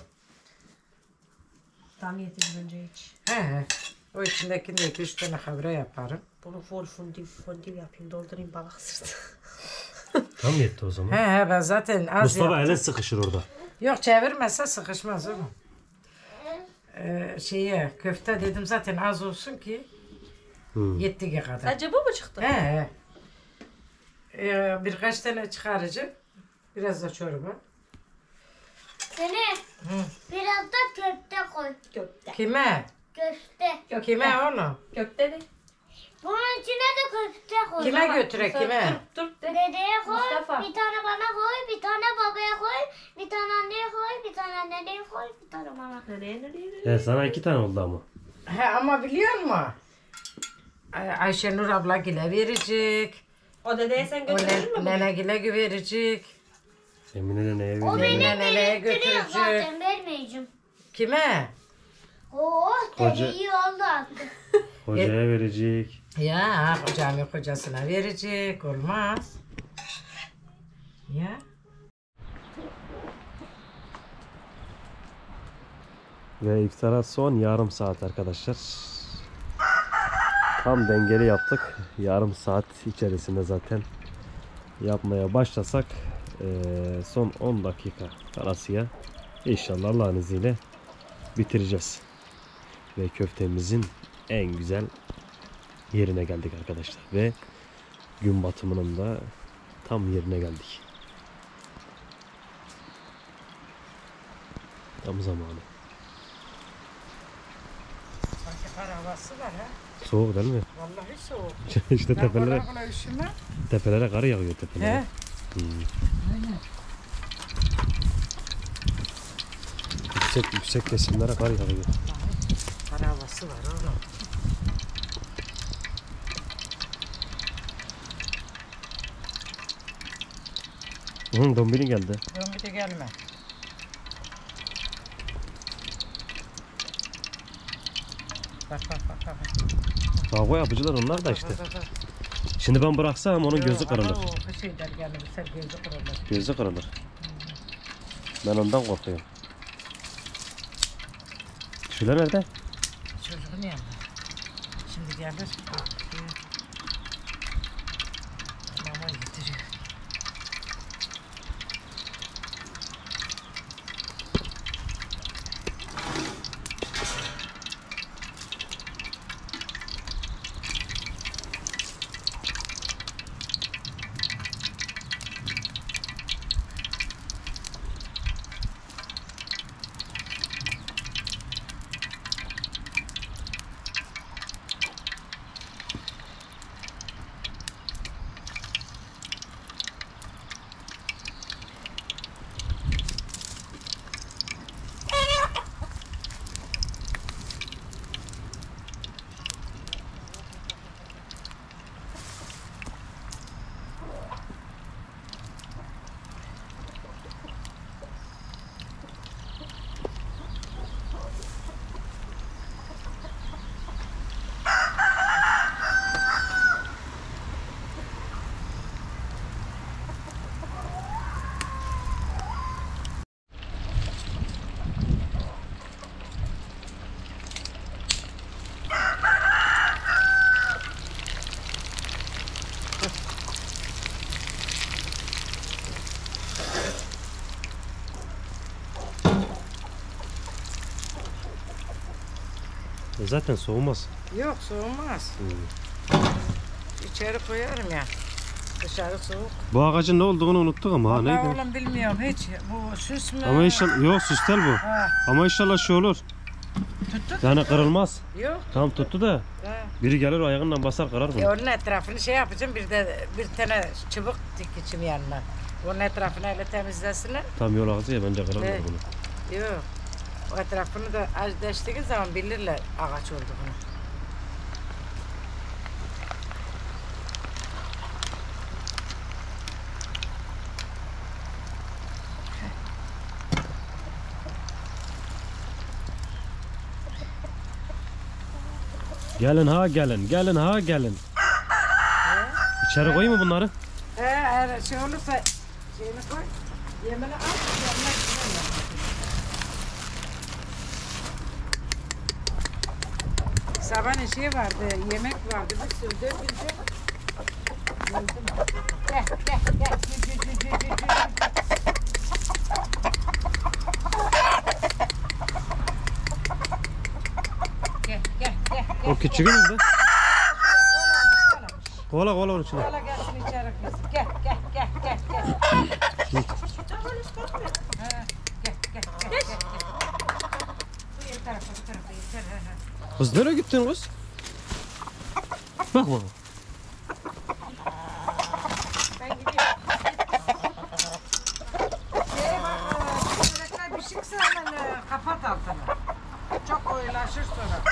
S2: Tam yetişim önce hiç.
S3: He he. O içindekini de iki üç tane havra yaparım.
S2: Bunu full fondip fondip yapayım. Doldurayım balık sırtı.
S1: Tam yetti o zaman.
S3: He he ben zaten az
S1: Mustafa
S3: yaptım.
S1: ele sıkışır orada.
S3: Yok çevirmezse sıkışmaz oğlum. Ee, şeye köfte dedim zaten az olsun ki
S1: Hı.
S3: yettiği kadar.
S2: Sadece bu mu çıktı?
S3: He he. Ee, birkaç tane çıkaracağım. Biraz da çorba.
S4: Seni biraz da köfte koy.
S2: Köfte.
S3: Kime?
S4: Köfte.
S3: Kime oğlum?
S2: Köfte de.
S4: Bunun içine de köfte koy.
S3: Kime götüre kime?
S2: Dur dur de.
S4: Dedeye koy,
S2: Mustafa.
S4: bir tane bana koy, bir tane babaya koy, bir tane anneye koy, bir tane anneye koy, bir tane bana.
S2: Nereye nereye nereye?
S1: He sana iki tane oldu ama.
S3: He ama biliyor musun? Ay- Ayşenur abla gile verecek.
S2: O dedeye sen
S3: O
S2: götürür
S3: ne,
S2: mü?
S3: nene gile verecek.
S1: Emine de neye
S4: O
S1: veriyor?
S4: beni
S3: Nene nereye
S4: biriktiriyor
S3: götürecek?
S4: zaten, vermeyeceğim.
S3: Kime?
S4: Oh
S1: Koca-
S4: dedi, iyi oldu artık.
S1: Hocaya verecek.
S3: Ya cami kocasına verecek. Olmaz. Ya.
S1: Ve iftara son yarım saat arkadaşlar. Tam dengeli yaptık. Yarım saat içerisinde zaten yapmaya başlasak eee, son on dakika arasıya inşallah Allah'ın izniyle bitireceğiz. Ve köftemizin en güzel yerine geldik arkadaşlar. Ve gün batımının da tam yerine geldik. Tam zamanı.
S3: Sanki kar havası var ha.
S1: Soğuk değil mi?
S3: Vallahi soğuk.
S1: işte
S3: Ben
S1: tepelere,
S3: kolay kolay üşümem.
S1: tepelere kar yağıyor tepelere.
S3: He.
S1: Hmm. Yüksek yüksek kesimlere kar yağıyor.
S3: Kar havası var oğlum.
S1: Hı, dombili geldi.
S3: Dön bir de gelme. Bak bak bak bak.
S1: Kavga yapıcılar onlar da işte.
S3: Bak, bak, bak.
S1: Şimdi ben bıraksam onun gözü
S3: Yok,
S1: kırılır.
S3: ama o şeyler geldi, bu sefer gözü kırılır.
S1: Gözü kırılır. Ben ondan korkuyorum. Şöyle nerede?
S3: Çocuğun yanında. Şimdi gelir. Mama getiriyor.
S1: E zaten soğumaz.
S3: Yok soğumaz.
S1: Hmm.
S3: İçeri koyarım ya. Dışarı soğuk.
S1: Bu ağacın ne olduğunu unuttuk ama ha
S3: Vallahi
S1: neydi?
S3: oğlum bilmiyorum hiç. Bu süs mü?
S1: Ama inşallah yok süstel bu.
S3: Ha,
S1: Ama inşallah şey olur.
S3: tuttu.
S1: Yani kırılmaz.
S3: Yok.
S1: Tam tuttu da
S3: Ha.
S1: biri gelir ayağından basar kırar
S3: E
S1: bunu.
S3: onun etrafını şey yapacağım. Bir de bir tane çubuk dikeceğim yanına. Onun etrafını öyle temizlesinler.
S1: Tam yol ağacı ya bence kırarlar
S3: Evet.
S1: bunu.
S3: Yok. O etrafını da az deştiğin zaman bilirler ağaç olduğunu.
S1: Gelin ha gelin, gelin ha gelin. İçeri koyayım mı bunları?
S3: Ee, eğer şey olursa şeyini koy. Yemini al. Yanına gidelim. Sabahın şey vardı, yemek vardı. Bir sürü dökünce. Gel, gel, gel. Cü, cü, cü, cü, cü, cü. Gel, gel, gel, gel.
S1: O küçüğü nerede?
S3: Kola, kola.
S1: Kola kola onun içine.
S3: Kola gelsin içeri kızım. Gel, gel, gel, gel, gel. Ha, gel, gel, gel, gel, gel. Bu tarafa, bu tarafa yeter. ha, ha.
S1: Kız nereye gittin kız? Bak bak.
S3: Ben gidiyorum. Şey bak, çocuklar bir çıksa hemen e, kapat altını. Çok oyulaşır sonra.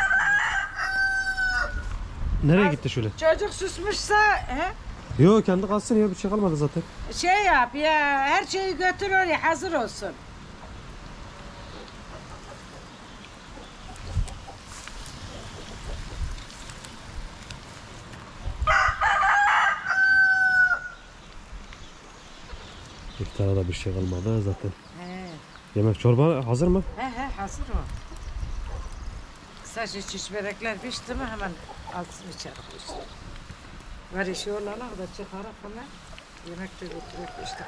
S1: Nereye gitti şöyle?
S3: Çocuk susmuşsa he,
S1: Yok kendi kalsın ya bir şey kalmadı zaten.
S3: şey yap ya, her şeyi götür oraya hazır olsun.
S1: İftara da bir şey kalmadı zaten.
S3: He,
S1: Yemek çorba hazır mı?
S3: he, he hazır o. Kısaca çiş börekler pişti mi hemen alsın içeri koysun. Var işi olana da çıkarak hemen yemek de götürüp işte.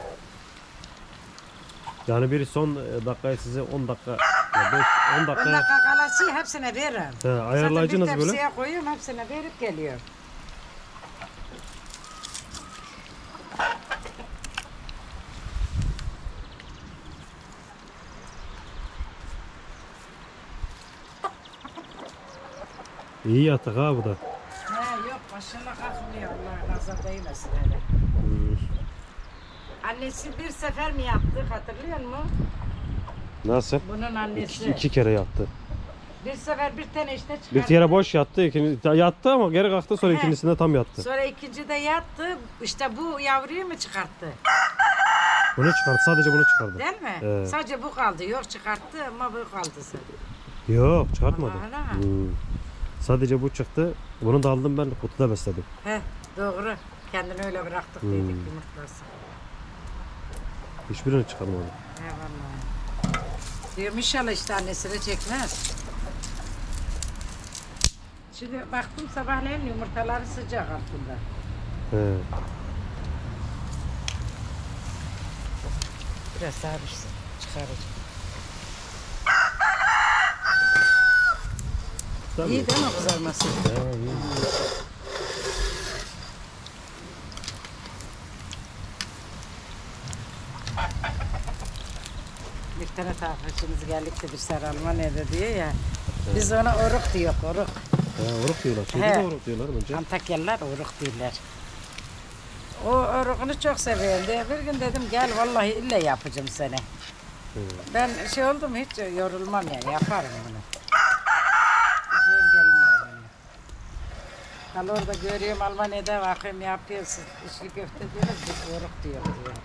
S1: Yani bir son e, dakikaya size on dakika, ya beş, on
S3: on
S1: dakika
S3: dakika kalası hepsine veririm.
S1: he, ayarlayacaksınız
S3: Zaten bir
S1: böyle.
S3: tepsiye koyuyorum hepsine verip geliyor.
S1: İyi yatık ha bu da.
S3: He yok maşallah kalkmıyor Allah nazar değmesin hele.
S1: Hmm.
S3: Annesi bir sefer mi yaptı hatırlıyor musun?
S1: Nasıl?
S3: Bunun annesi.
S1: İki, iki kere yattı.
S3: Bir sefer bir tane işte çıkardı.
S1: Bir kere boş yattı, ikinci yattı ama geri kalktı sonra
S3: He.
S1: ikincisinde tam yattı.
S3: Sonra ikinci de yattı. İşte bu yavruyu mu çıkarttı?
S1: Bunu çıkardı, sadece bunu çıkardı.
S3: Değil mi?
S1: Evet.
S3: Sadece bu kaldı. Yok çıkarttı ama bu kaldı sadece.
S1: Yok çıkartmadı.
S3: Allah Allah.
S1: Hmm. Sadece bu çıktı. Bunu da aldım ben kutuda besledim.
S3: He doğru. Kendini öyle bıraktık
S1: Hmm.
S3: dedik yumurtlasın.
S1: Hiçbirini çıkarmadı.
S3: He vallahi. Diyorum inşallah işte annesini çekmez. Şimdi baktım sabahleyin yumurtaları sıcak altında.
S1: He.
S3: Biraz daha pişsin. Çıkaracağım.
S1: Tabii.
S3: İyi değil mi kızarması?
S1: He, iyi.
S3: Bir tane takipçimiz geldik de bir sarılma ne diyor ya. Biz ona oruk diyor, oruk.
S1: He, oruk diyorlar. Şeyde
S3: He.
S1: de oruk diyorlar bence.
S3: Antakyalılar oruk diyorlar. O orukunu çok seviyorum diye bir gün dedim gel vallahi illa yapacağım seni. Ben şey oldum hiç yorulmam yani yaparım bunu. Zor gelmiyor bana. Hani orada görüyorum Almanya'da bakıyorum yapıyorsun. İçli köfte diyoruz biz oruk diyoruz diyor.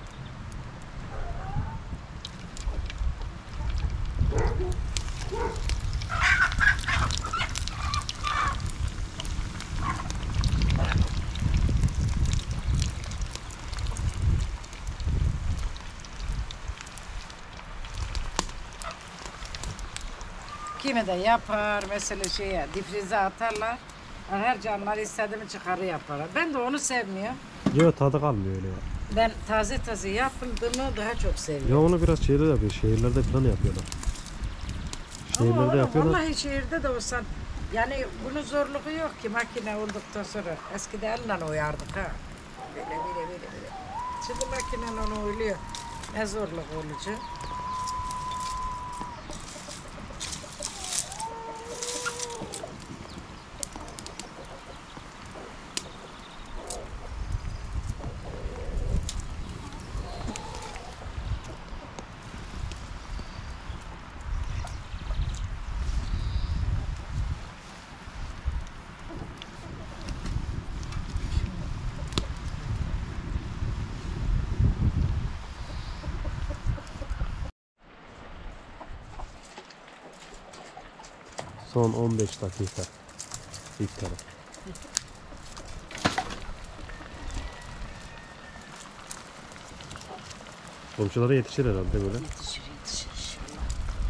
S3: Kimi de yapar, mesela şeye difrize atarlar. Her canlar istediğimi çıkarı yaparlar. Ben de onu sevmiyorum.
S1: Yok tadı kalmıyor öyle ya.
S3: Ben taze taze yapıldığını daha çok seviyorum.
S1: Ya onu biraz şeyler yapıyor. Şehirlerde falan yapıyorlar. Şehirlerde
S3: oğlum,
S1: yapıyorlar.
S3: vallahi şehirde de olsan yani bunun zorluğu yok ki makine olduktan sonra. Eskiden elle oyardık ha. Böyle böyle böyle böyle. Şimdi makine onu oyluyor. Ne zorluk olacak?
S1: Son on beş dakika. İlk taraf. Komşulara yetişir herhalde böyle.
S3: Yetişir yetişir inşallah.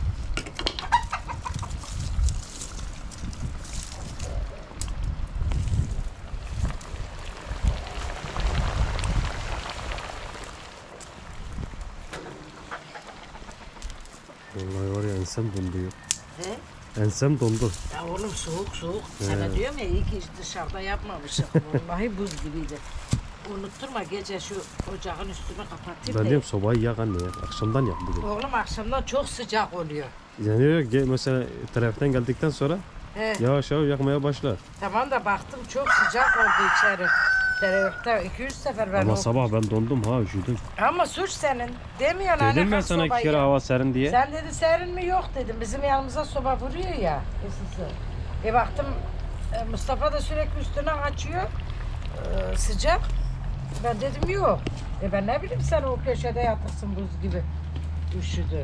S1: Vallahi var ya ensem dondu ya.
S3: He?
S1: Ensem dondu.
S3: Ya oğlum soğuk soğuk.
S1: He.
S3: Sana diyorum ya iyi ki dışarıda yapmamışım. Vallahi buz gibiydi. Unutturma gece şu ocağın üstünü kapatayım
S1: Ben
S3: da.
S1: diyorum sobayı yak anne ya. Akşamdan yak bugün.
S3: Oğlum akşamdan çok sıcak oluyor.
S1: Yani yok ge- mesela trafikten geldikten sonra
S3: He.
S1: yavaş yavaş yakmaya başla.
S3: Tamam da baktım çok sıcak oldu içeri. Tereyakta iki yüz sefer ben
S1: Ama
S3: o-
S1: sabah ben dondum ha üşüdüm.
S3: Ama suç senin. Demiyorsun
S1: Dedim
S3: anne
S1: ben
S3: kalk
S1: sana iki
S3: sobayı
S1: kere
S3: yak.
S1: hava serin diye.
S3: Sen dedi serin mi yok dedim. Bizim yanımıza soba vuruyor ya ısısı. E baktım e, Mustafa da sürekli üstüne açıyor. e, sıcak. Ben dedim yok. E ben ne bileyim sen o köşede yatırsın buz gibi. Üşüdün.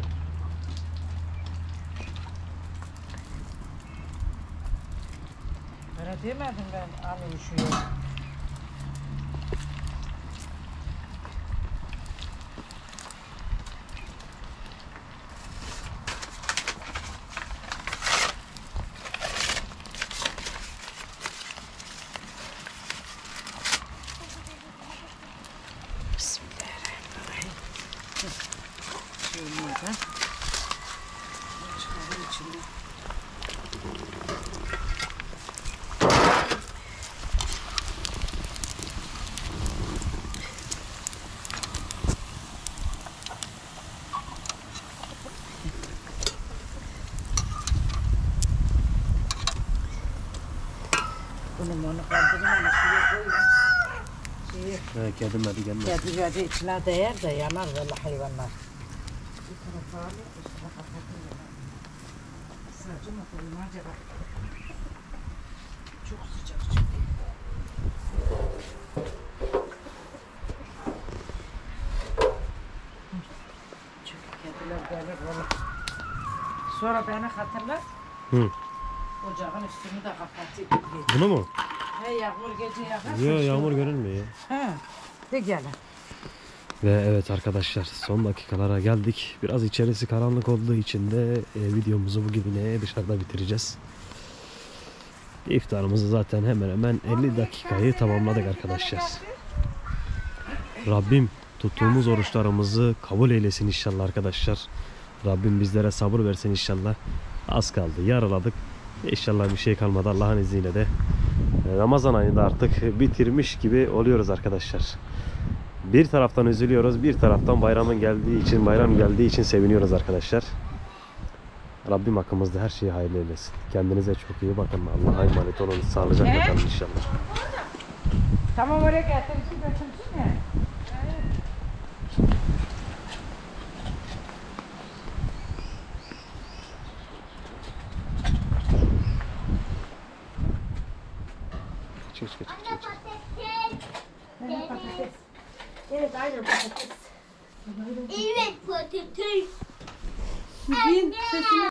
S3: Bana demedim ben hani üşüyor. Bismillahirrahmanirrahim. Şöyle de. Çıkarın içinde. Bunu onu kaldırın onu suya koyun. Şeye
S1: He kedim hadi gelme.
S3: kedi kedi içine değer de yanar böyle hayvanlar. Bir tarafa alayım, üstüne kapatayım. Sadece mı koyayım acaba? Çok sıcak çünkü. Çünkü kediler gelir böyle. Sonra beni hatırlar.
S1: Hı.
S3: Ocağın üstünü de kapatayım.
S1: Bunu mu?
S3: He yağmur gece yağarsa.
S1: Yok
S3: şu-
S1: yağmur görünmüyor ya.
S3: He. De gelin.
S1: Ve evet arkadaşlar son dakikalara geldik. Biraz içerisi karanlık olduğu için de e, videomuzu bugün yine dışarıda bitireceğiz. İftarımızı zaten hemen hemen elli dakikayı tamamladık arkadaşlar. Rabbim tuttuğumuz oruçlarımızı kabul eylesin inşallah arkadaşlar. Rabbim bizlere sabır versin inşallah. Az kaldı yaraladık. İnşallah bir şey kalmadı Allah'ın izniyle de. e, Ramazan ayını da artık bitirmiş gibi oluyoruz arkadaşlar. Bir taraftan üzülüyoruz, bir taraftan bayramın geldiği için, bayram geldiği için seviniyoruz arkadaşlar. Rabbim hakkımızda her şeyi hayırlı eylesin. Kendinize çok iyi bakın. Allah'a emanet olun. Sağlıcakla kalın inşallah.
S3: Tamam oraya getirsin götürsün ya.
S1: Çık çık çık çık. çık.
S2: Evet aynen patates.
S4: Evet patates.
S2: Sizin sesini